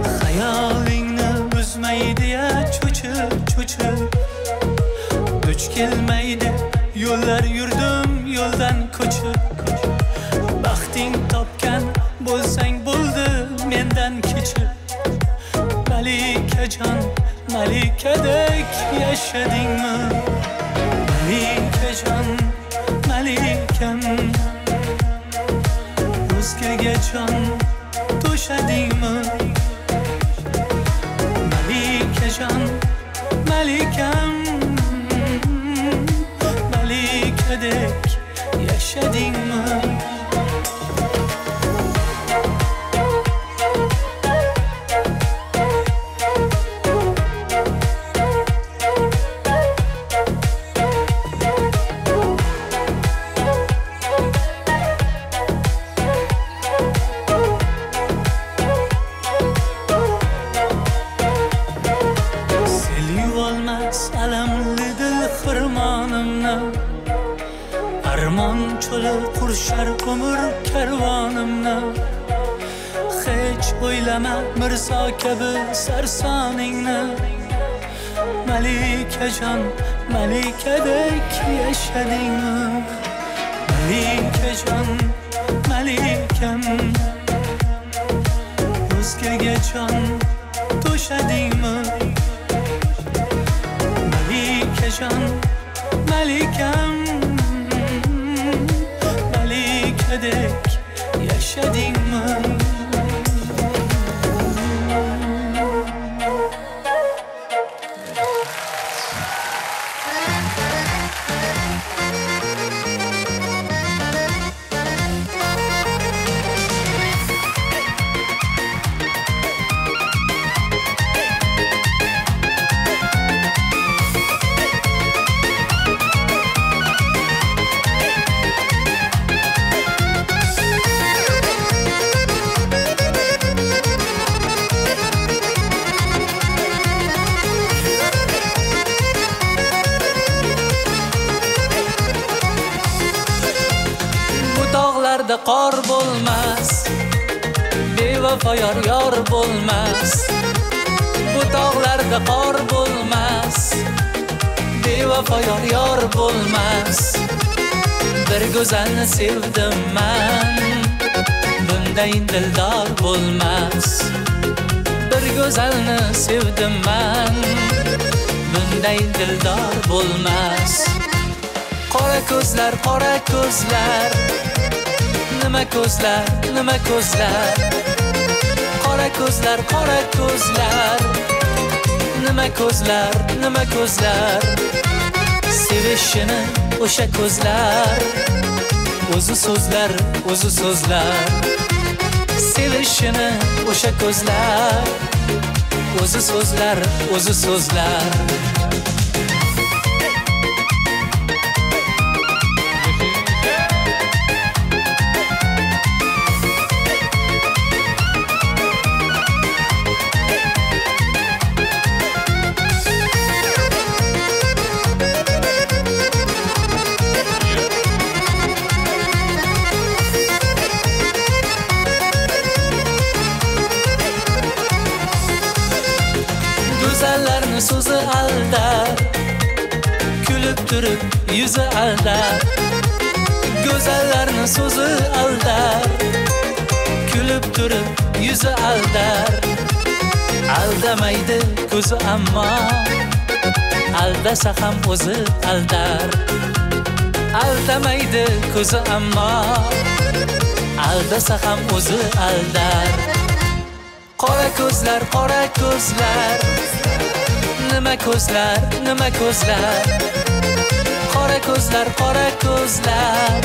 kelmaydi yo'llar yurdim yo'ldan ko'chib baxting topgan bo'lsang bo'ldi mendan kechib malikajon malikadek yashadingmi malikajon malikam o'zgaga jon to'shadingmi malikajon malikam malikadek yashadingmi qurshar umr karvonimni hech o'ylama mirzo kabi sarsoningni malikajon malikadek yashadingmi malikajon malikam o'zgaga jon to'shadingmi malikajon malikam malikadek yashadingmi qor bo'lmas bevafo yor bo'lmas bu tog'larda qor bo'lmas bevafo yor bo'lmas bir go'zalni sevdim man bunday dildor bo'lmas bir go'zalni sevdim man bunday dildor bo'lmas qora ko'zlar nima ko'zlar qora ko'zlar nima ko'zlar sevishini o'sha ko'zlar o'zi so'zlar sevishini o'sha ko'zlar o'zi so'zlar so'zi aldar kulib turib yuzi aldar go'zallarni so'zi aldar kulib turib yuzi aldar aldamaydi ko'zi ammo aldasa ham o'zi aldar aldamaydi ko'zi ammo aldasa ham o'zi aldar qora ko'zlar nima ko'zlar qora ko'zlar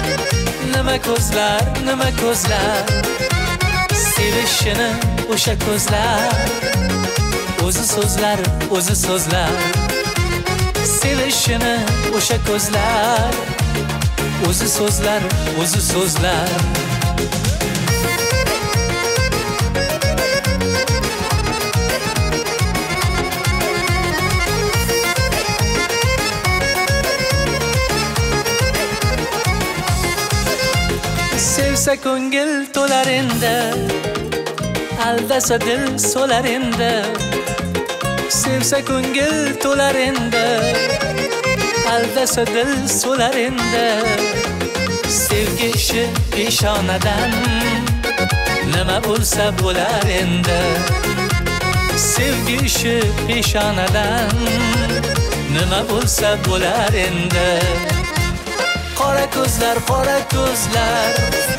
nima ko'zlar sevishini o'sha ko'zlar o'zi so'zlar sevishini o'sha ko'zlar o'zi so'zlar sevsa ko'ngil to'lar endi aldasa dil so'lar endi sevsa ko'ngil to'lar endi aldasa dil so'lar endi. Sevgi ishi peshonadan nima bo'lsa bo'lar endi. Sevgi ishi peshonadan nima bo'lsa bo'lar endi. Qora ko'zlar, qora ko'zlar,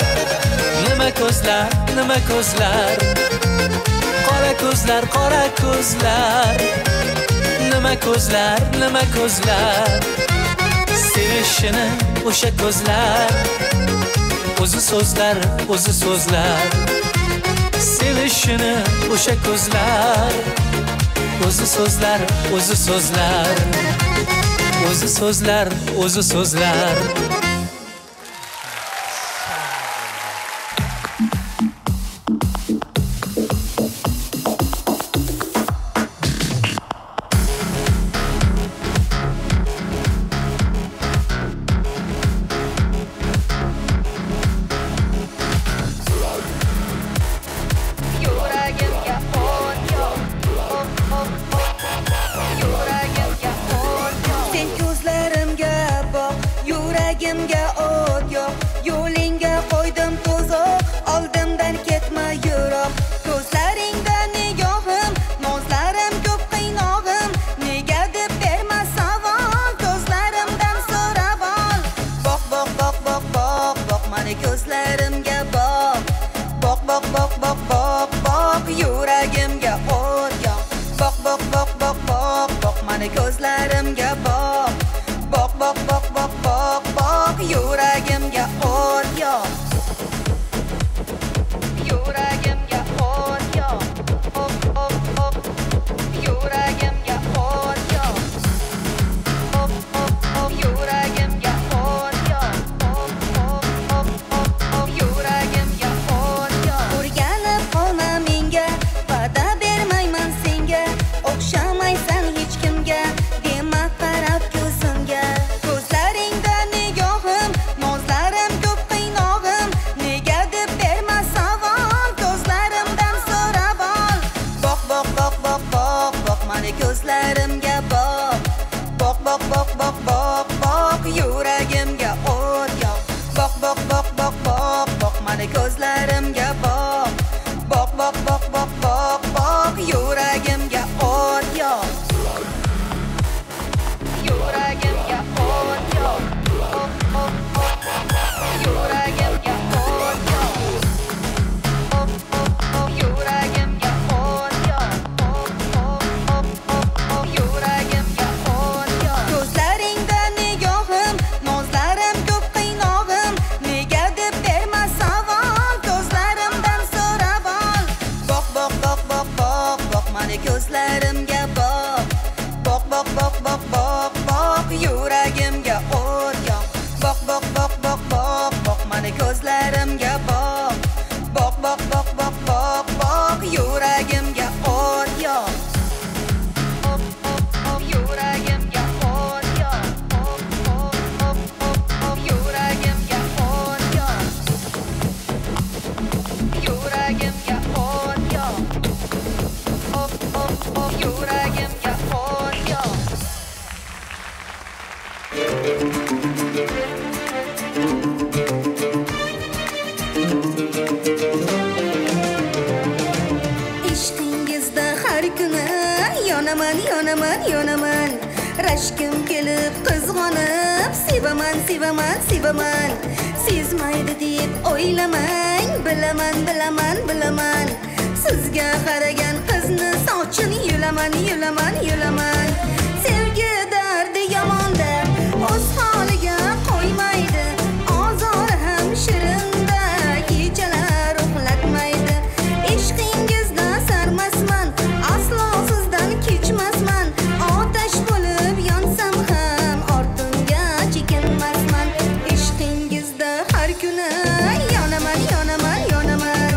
nima ko'zlar, nima ko'zlar. Qora ko'zlar, qora ko'zlar, nima ko'zlar, nima ko'zlar. Sevishini o'sha ko'zlar, o'zi so'zlar, o'zi so'zlar. Sevishini o'sha ko'zlar, o'zi so'zlar, o'zi so'zlar. O'zi so'zlar, o'zi so'zlar.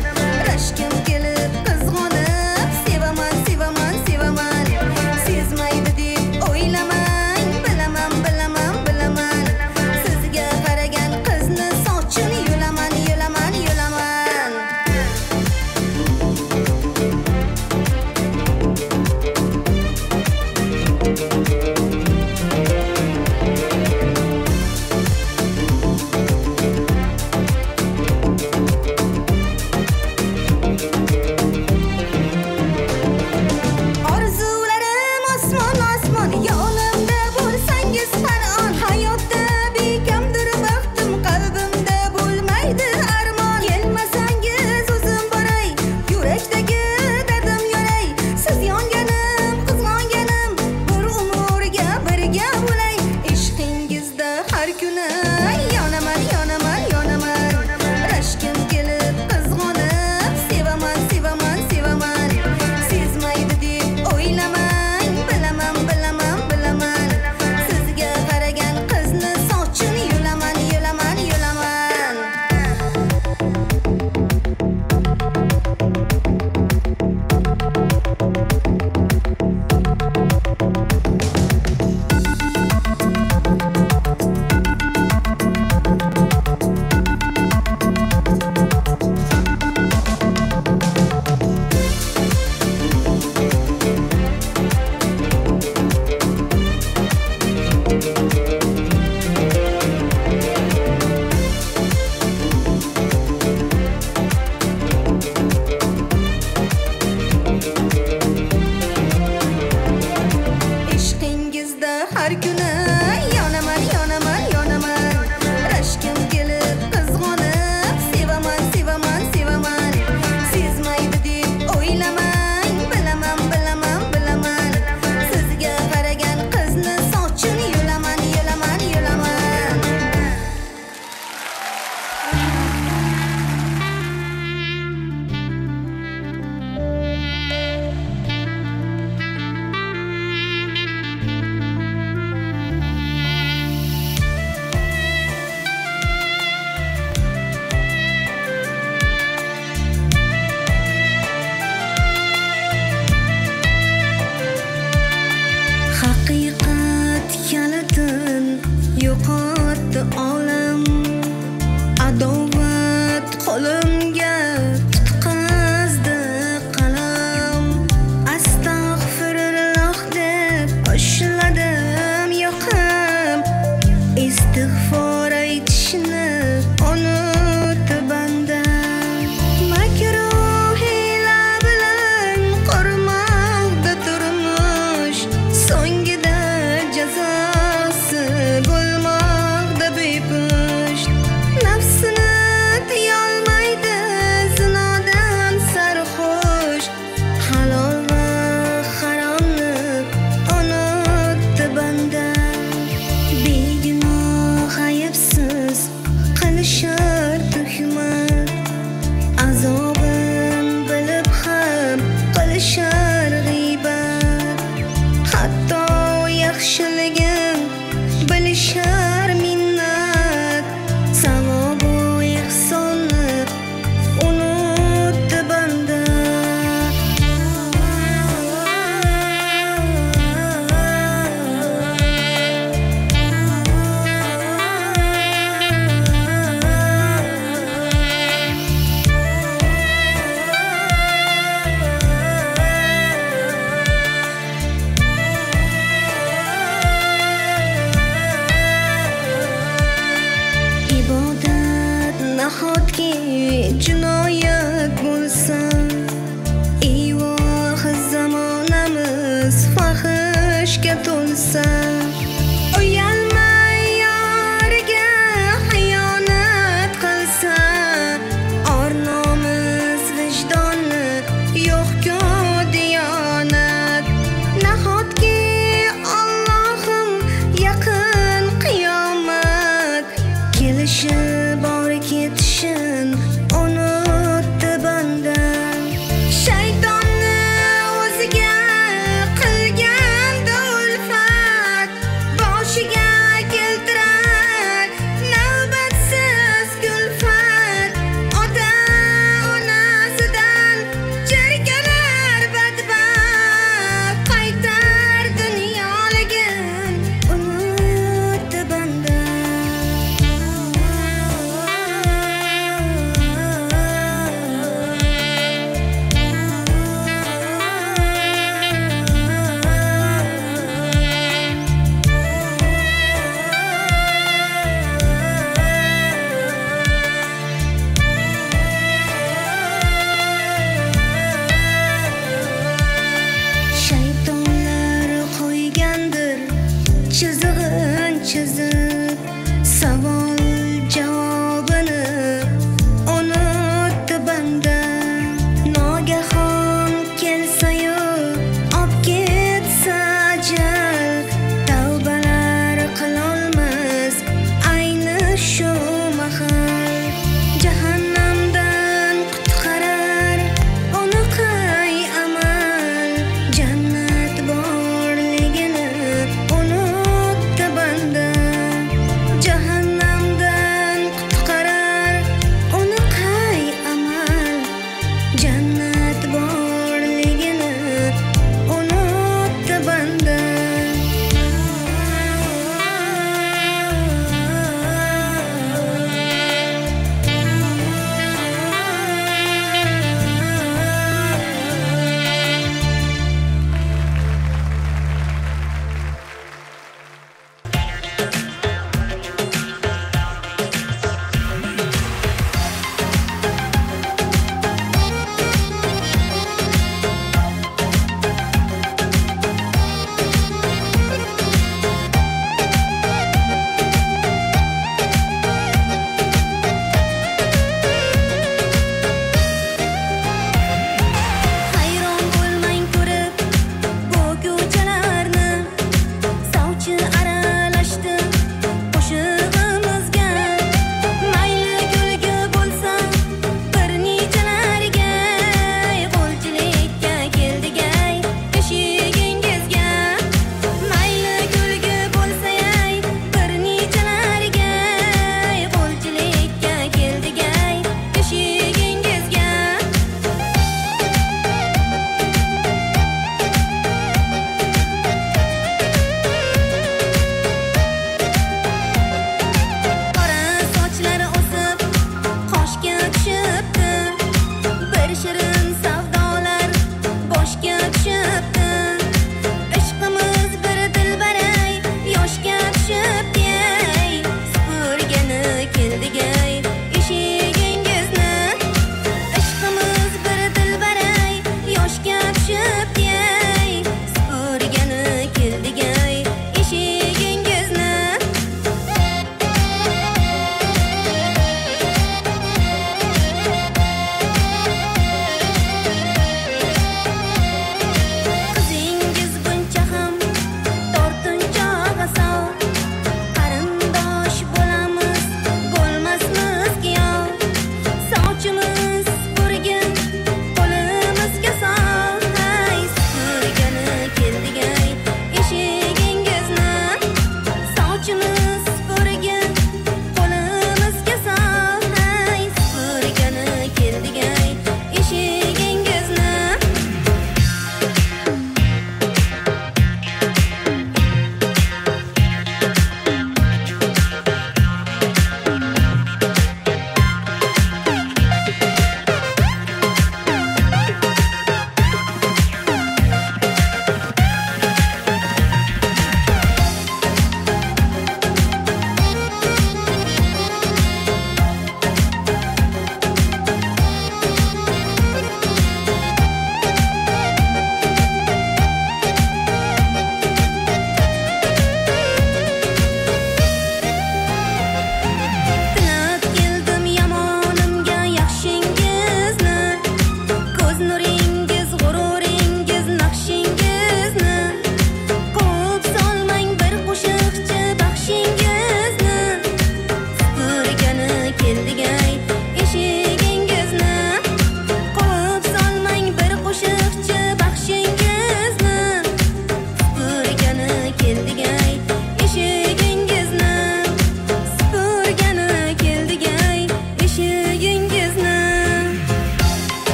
Rashkim kelib qizg'onib, sevaman, sevaman, sevaman. Sezmay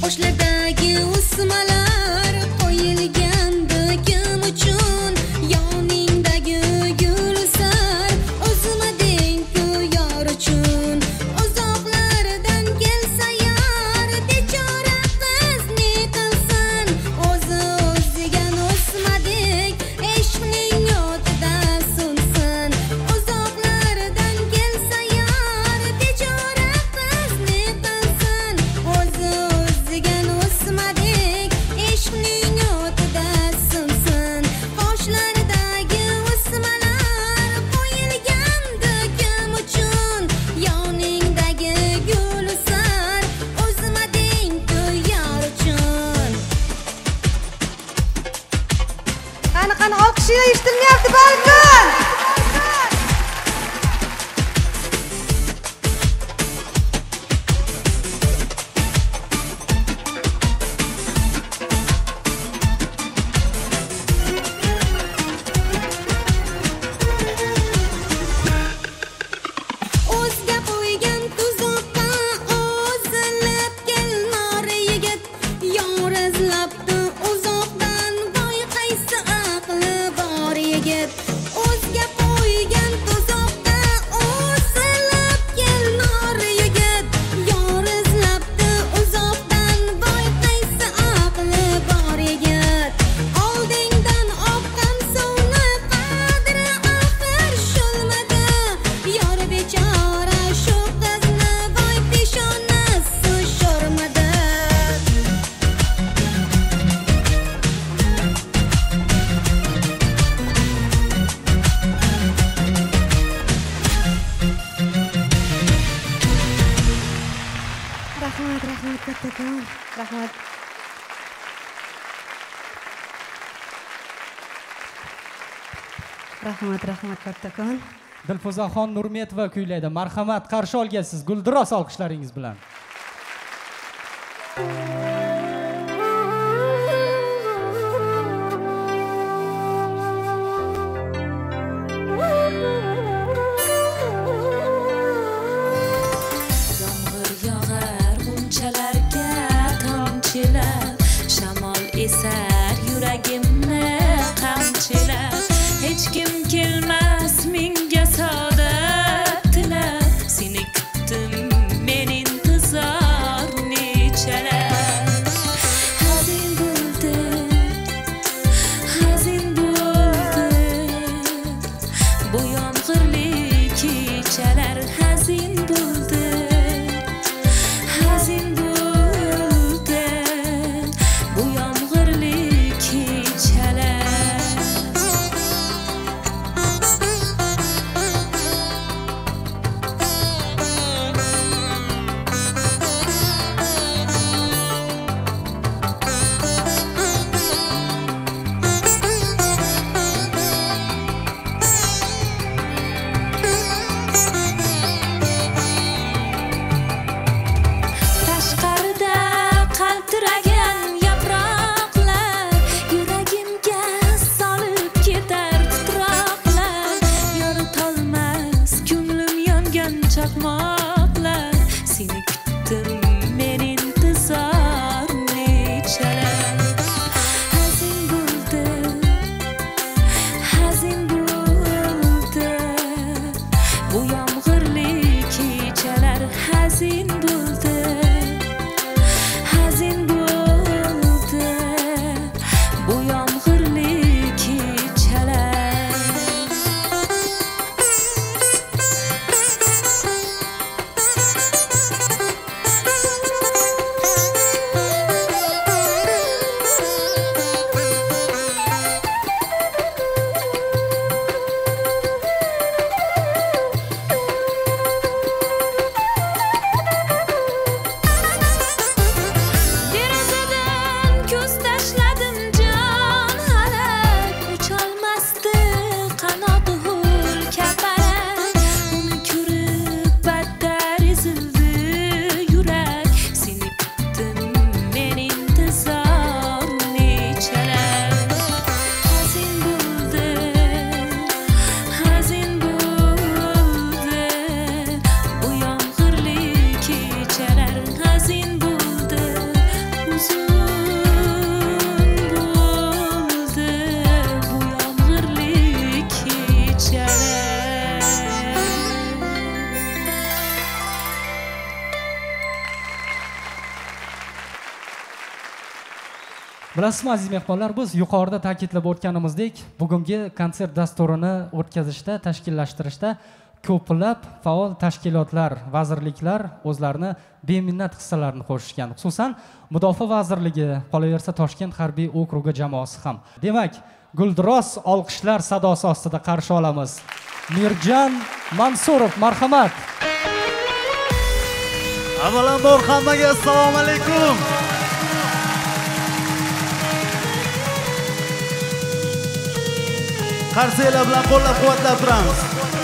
Qo'shlardagi o'smalar qo'yilgandi kim uchun yoningdagi gul o'sar o'zima deng-ku yor uchun uzoqlardan kelsa yor bechora qiz ne qilsin o'zi o'zigan o'smadek ishqning o'tida so'nsin uzoqlardan kelsa yor bechora qiz ne qilsin o'zi o'zigan o'smadek ishqning o'tida so'nsin qoshlardagi o'smalar qo'yilgandi kim uchun yoningdagi gul o'sar o'zima deng-ku yor uchun Qani olqishlar eshitilmayapti balkon. o'zga qo'ygan tuzoqqa o'zilib kelmor yigit yor izlabdi uzoqdan voy qaysi aqli bor yigit o'zga qo'ygan tuzoqqa o'zilib kelmor yigit yor izlabdi uzoqdan voy qaysi aqli bor yigit oldingdan oqqan suvni qadri axir shulmadi yor bechora shu qizni voy peshonasi sho'rmadi Rahmat kattakon. Rahmat. Rahmat kattakon. Dilfuzaxon Nurmetova kuylaydi. Marhamat, qarshi olgaysiz guldiroz olqishlaringiz bilan. Yomg'ir yog'ar g'unchalarga tomchilar shamol esar yuragimni qamchilar hech kim kelmas menga saodat tilab seni kutdim men intizor nechalar Bilasizmi aziz mehmonlar, biz yuqorida ta'kidlab o'tganimizdek, bugungi konsert dasturini o'tkazishda, tashkillashtirishda ko'plab faol tashkilotlar, vazirliklar o'zlarini beminnat hissalarini qo'shishgan. Xususan, Mudofaa vazirligi, qolaversa Toshkent harbiy okrugi jamoasi ham. Demak, guldiroz olqishlar sadosi ostida qarshi olamiz. Mirjon Mansurov, marhamat. Avvalambor hammaga assalomu alaykum. Qarsiylar bilan qo'llab-quvvatlab turamiz.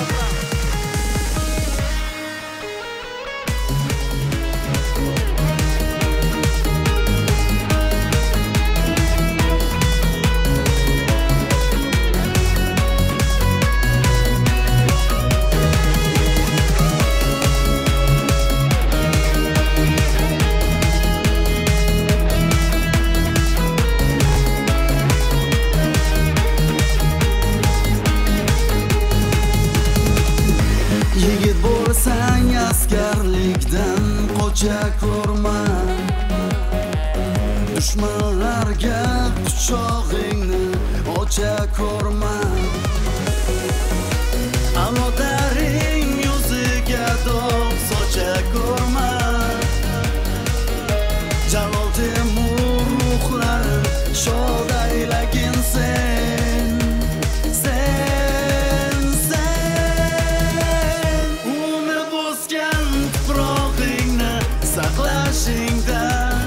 Yigit bo'lsang askarlikdan qocha ko'rma, dushmanlarga quchog'ingni ocha ko'rma. Avlodlaring yuziga dog' socha ko'rma. Jalol Temur ruhlari shod aylagin sen. Saqlashingda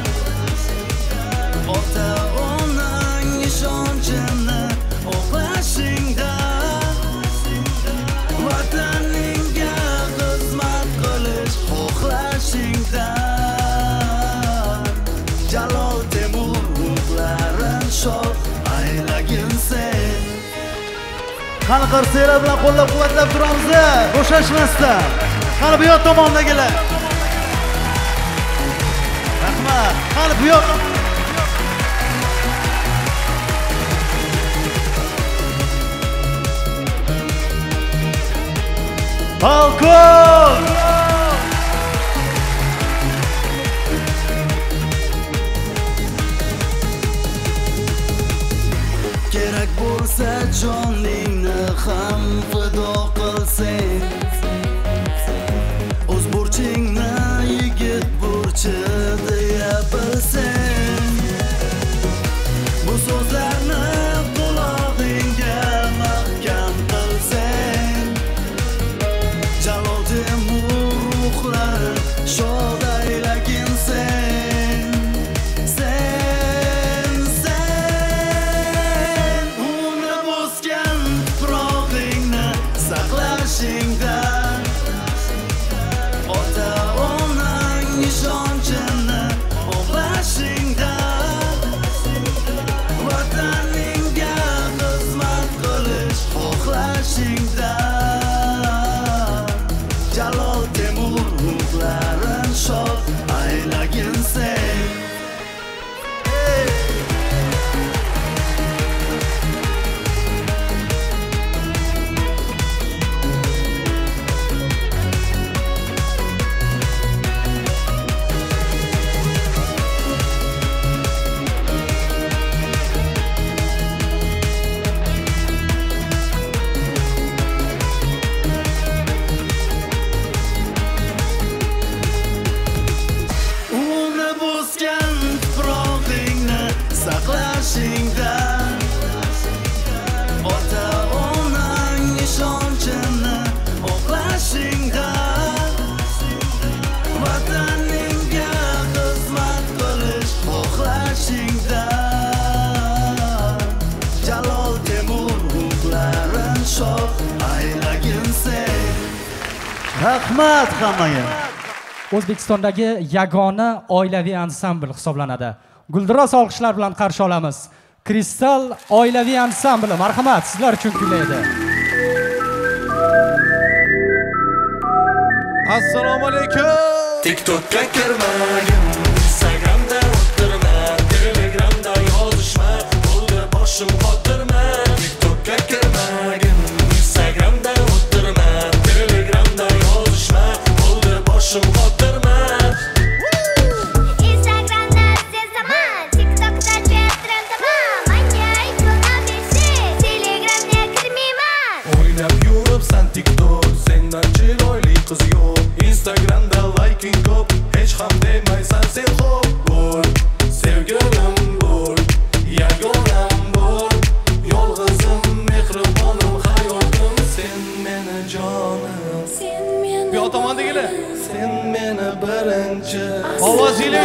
ota onang ishonchini oqlashingda vataningga xizmat qilish xohlashingda Jalol Temur ruhlarin shod aylagin sen. Qani qarsiylar bilan qo'llab-quvvatlab turamiz, bo'shashmasdan. Qani bu yoq tomondagilar. Rahmat. Qani bu yoq. Balkon. Kerak bo'lsa joningni ham fido qilsang, o'z burchingni yigit burchi deya bilsang, bu so'zlarni qulog'ingga mahkam qilsang, Jalol Temur ruhlari shod aylagin sen. Uni bosgan tuprog'ingni saqlashingda ota onang ishonchini oqlashingda vataningga xizmat qilish xohlashingda Jalol Temur ruhlarin shod aylagin sen. Saqlashingda ota onang ishonchini oqlashingda vataningga xizmat qilish xohlashingda Jalol Temur ruhlarin shod aylagin sen. Rahmat hammaga. O'zbekistondagi yagona oilaviy ansambl hisoblanadi. Guldiroz olqishlar bilan qarshi olamiz. Kristal oilaviy ansambli, marhamat, sizlar uchun kuylaydi. Assalomu alaykum. TikTok'ga kirmagin, Instagram'da o'tirma, Telegram'da yozishma, bo'ldi boshim qotirma. TikTok'ga kirmagin, Instagram'da o'tirma, Telegram'da yozishma, bo'ldi boshim qotirma. Instagram'da sezaman, TikTok'da chetirma.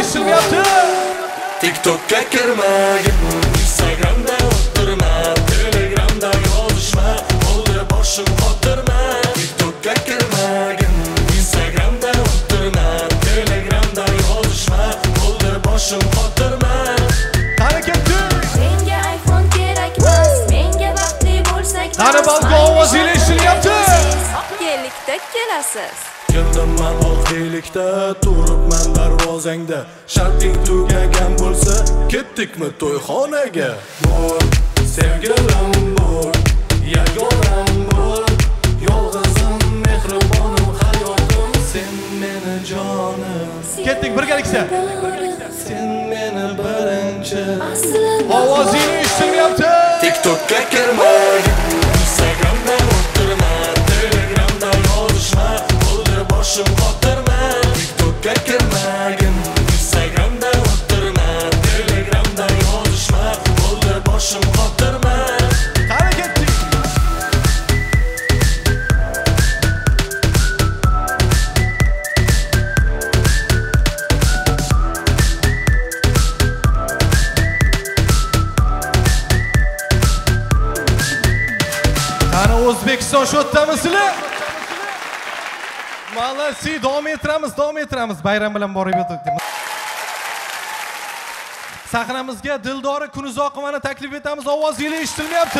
eshityapti. TikTokka kirmagin, Instagramda o'tirma, Telegramda yozishma, bo'ldi boshim qotirma. TikTokka kirmagin, Instagramda o'tirma, Telegramda yozishma, bo'ldi boshim qotirma. Qani ketdi. Menga iPhone kerakmas, menga vaqtli bo'lsak. Qani balkon ovozingiz eshityapti. Oqgelikda kelasiz. Keldim men oqgelikda, turibman darvozangda. Sharting tugagan bo'lsa, ketdikmi to'yxonaga? Bo'l, sevgilim bo'l, yagonam bo'l, yolg'izim mehribonim hayotim, sen meni jonim, Ketdik birgalikda. sen meni birinchi. Ovozingiz eshityapti. TikTokka kirmagin, Instagramda o'tirma, Telegramda yozishma, bo'ldi boshim qotirma. TikTokka kirmagin, Instagramda o'tirma, Telegramda yozishma, bo'ldi boshim qotirma. Qani ketdik. Qani O'zbekiston shu o'tamisizlar? Молодцы, davom ettiramiz. Bayram bilan borib o'tdik. Sahnamizga Dildora Kunuzoqovani taklif etamiz. Ovozingiz eshitilmayapti.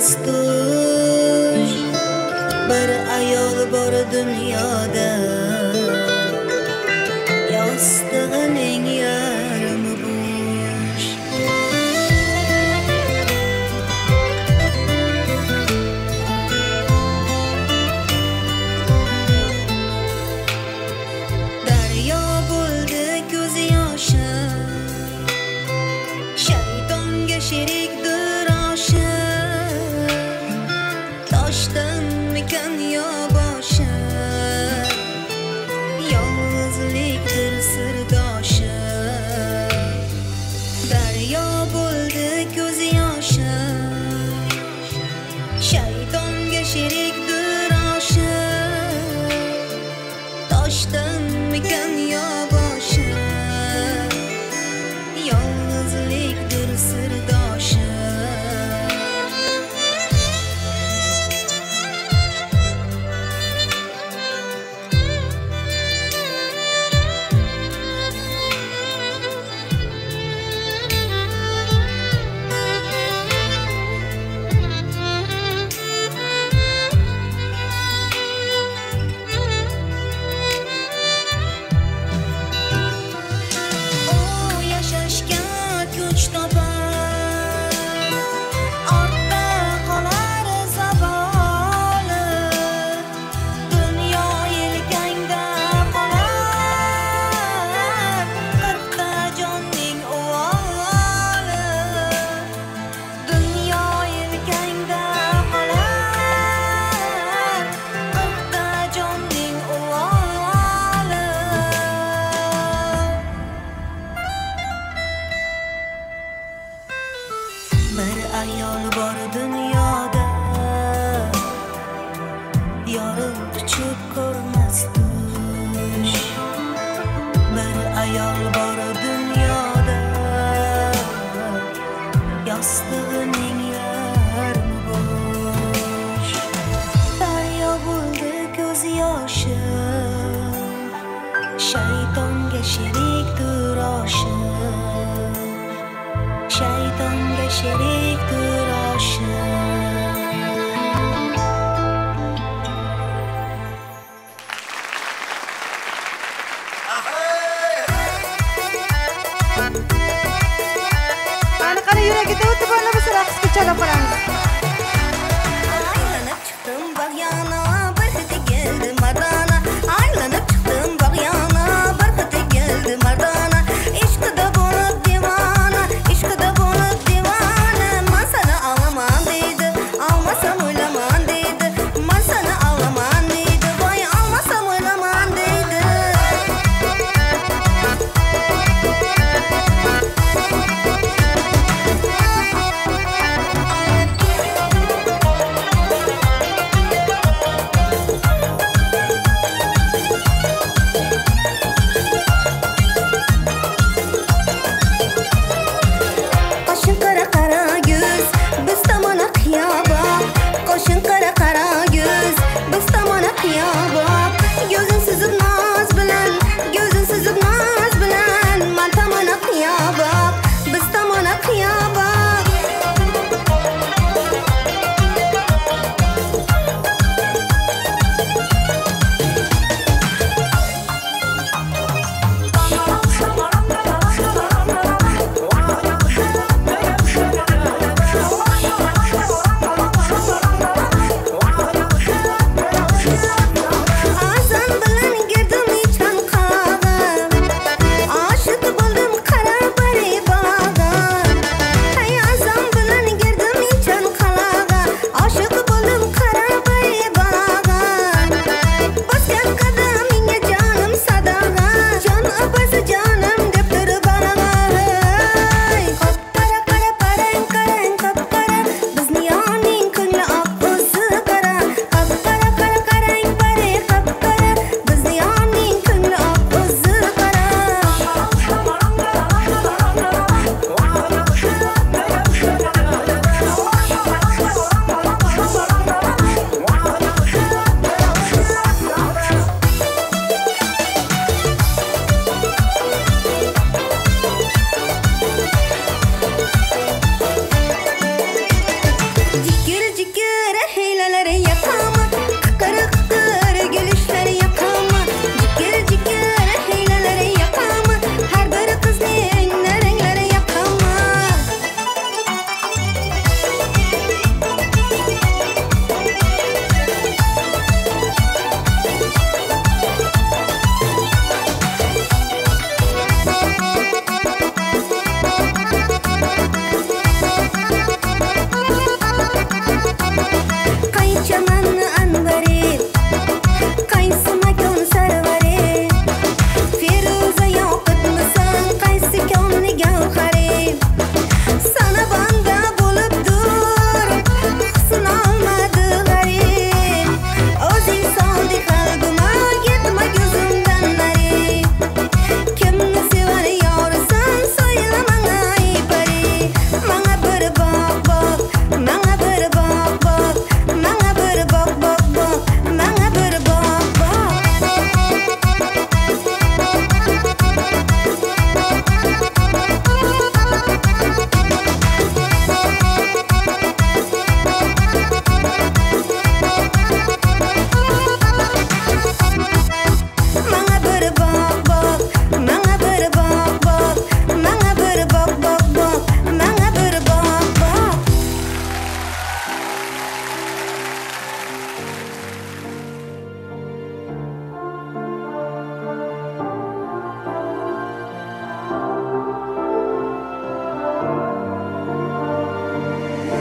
ko'rmasdush bir ayol bor dunyoda yostig'ining yarmi bo'sh daryo bo'ldi ko'z yoshi shaytonga sherikdir oshi toshdanmikan yo boshi yolg'izlikdir sirdoshi daryo bo'ldi ko'z yoshi shaytonga sherikdir oshi toshdanmikan yo boshi yolg'izlikdir sirdoshi u yashashga kuch topar ortda qolar zavoli dunyo yelkangda qolar qirqqa jonning uvoli dunyo yelkangda qolar qirqqa jonning uvoli bir ayol bor dunyoda yorug' quchib ko'rmasdush bir ayol bor dunyoda yostig'ining yarmi bo'sh daryo bo'ldi ko'z yoshi shaytonga sherikdir oshi shaytonga sherikdir oshi qani yuragida o'tib olib biz raqsga chalib boramiz. aylanib chiqdim bag'yona bir hidi keldi mardona aylanib chiqdim bag'yona bir hidi keldi mardona ishqida bo'lib devona ishqida bo'lib devona man seni olaman deydi olmasam o'ylaman deydi man seni olaman deydi voy olmasam o'ylaman deydi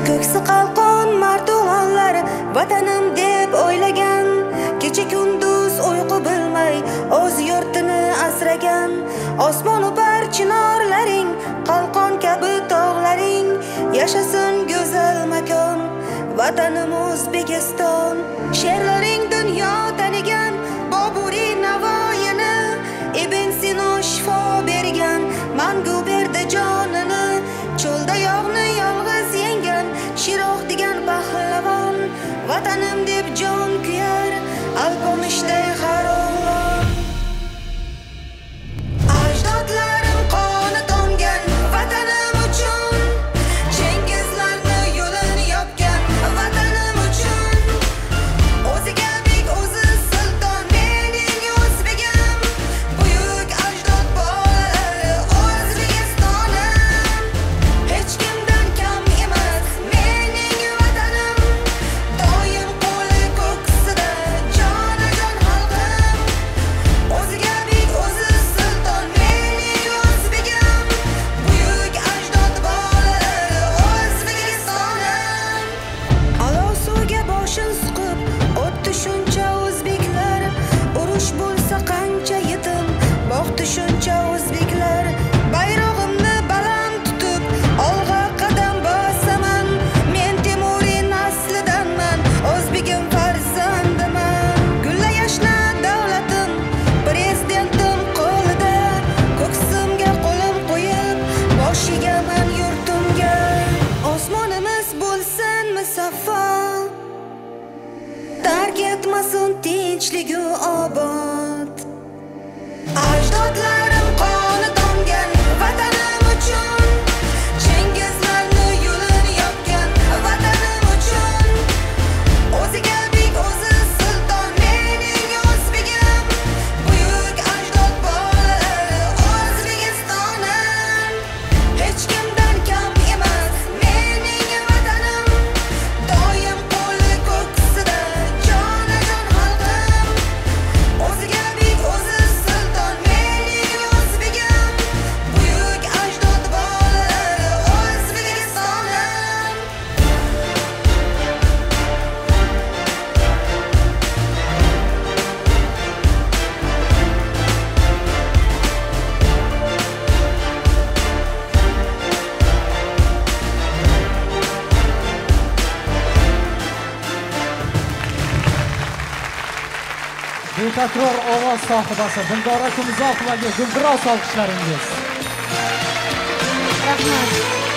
ko'ksi qalqon mardonlar vatanim deb o'ylagan, kecha kunduz uyqu bilmay o'z yurtini asragan. Osmon upar chinorlaring, qalqon kabi tog'laring, yashasin go'zal makon vatanim O'zbekiston. She'rlaring dunyo tanigan Boburiy Navoiyni, Ibn Sino shifo bergan, mangu berdi jonini. Cho'lda yog'ni yolg'iz yengan Shiroq degan pahlavon, vatanim deb jon kuyar alpomishday har o'g'lon. Ajdodlarim qoni tomgan vatanim uchun, Chengizlarni yo'lini yopgan vatanim uchun. O'ziga bek o'zi sulton mening o'zbegim, buyuk ajdod bolalari O'zbekistonim. Hech kimdan kam emas mening vatanim, doim qo'li ko'ksida jonajon xalqim. O'ziga bek o'zi sulton mening o'zbegim, buyuk ajdod bolalari O'zbekistonim. Olov suvga boshin suqib o'tdi shuncha o'zbeklar, urush bo'lsa qancha yetim boqdi shuncha o'zbeklar. Bayrog'imni baland tutib olg'a qadam bosaman, men Temuriy naslidanman, o'zbegim farzandiman. Gulla yashna davlatim, prezidentim qo'lida, ko'ksimga qo'lim qo'yib bosh egaman yurtimga. Osmonimiz bo'lsin musaffo, tark etmasin tinchligu obod. Ajdodlarim qoni tomgan vatanim uchun, Chengizlarni yo'lini yopgan vatanim uchun. O'ziga bek o'zi sulton mening o'zbegim, buyuk ajdod bolalari O'zbekistonim. Hech kimdan kam emas mening vatanim, doim qo'li ko'ksida jonajon xalqim. O'ziga bek o'zi sulton mening o'zbegim, buyuk ajdod bolalari O'zbekistonim. Betakror ovoz sohibasi Dildora Kumuzoqovaga guldiroz olqishlaringiz. Rahmat.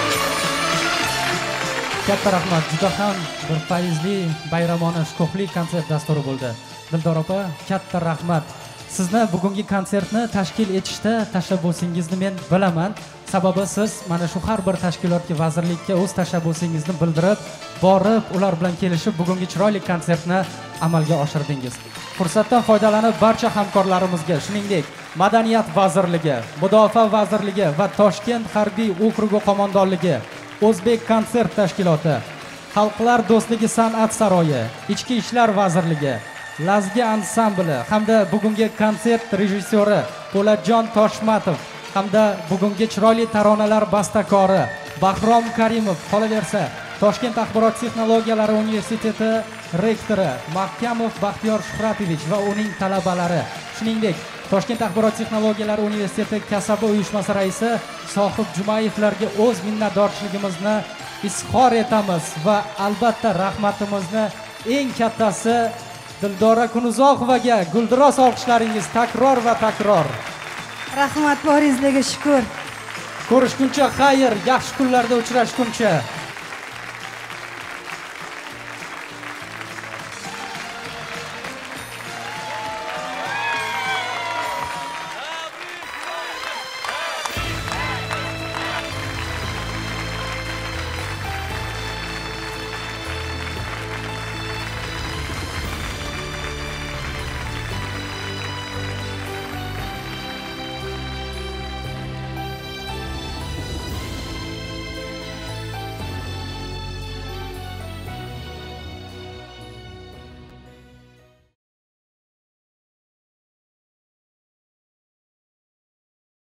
Katta rahmat. Juda ham bir fayzli, bayramona, shukuhli konsert dasturi bo'ldi. Dildora opa, katta rahmat. Sizni bugungi konsertni tashkil etishda tashabbusingizni men bilaman. Sababi siz mana shu har bir tashkilotga, vazirlikka o'z tashabbusingizni bildirib, borib, ular bilan kelishib bugungi chiroyli konsertni amalga oshirdingiz. Fursatdan foydalanib barcha hamkorlarimizga, shuningdek, Madaniyat vazirligi, Mudofaa vazirligi va Toshkent harbiy okrugi qo'mondonligi, O'zbek konsert tashkiloti, Xalqlar do'stligi san'at saroyi, Ichki ishlar vazirligi, Lazgi ansambli hamda bugungi konsert rejissyori Po'latjon Toshmatov hamda bugungi chiroyli taronalar bastakori Bahrom Karimov, qolaversa Toshkent axborot texnologiyalari universiteti rektori Mahkamov Baxtiyor Shuhratovich va uning talabalari, shuningdek Toshkent axborot texnologiyalari universiteti kasaba uyushmasi raisi Sohib Jumayevlarga o'z minnatdorchiligimizni izhor etamiz va albatta rahmatimizni eng kattasi Dildora Kumuzoqovaga guldiroz olqishlaringiz takror va takror. Rahmat, boringizlarga shukr. Ko'rishguncha xayr, yaxshi kunlarda uchrashguncha.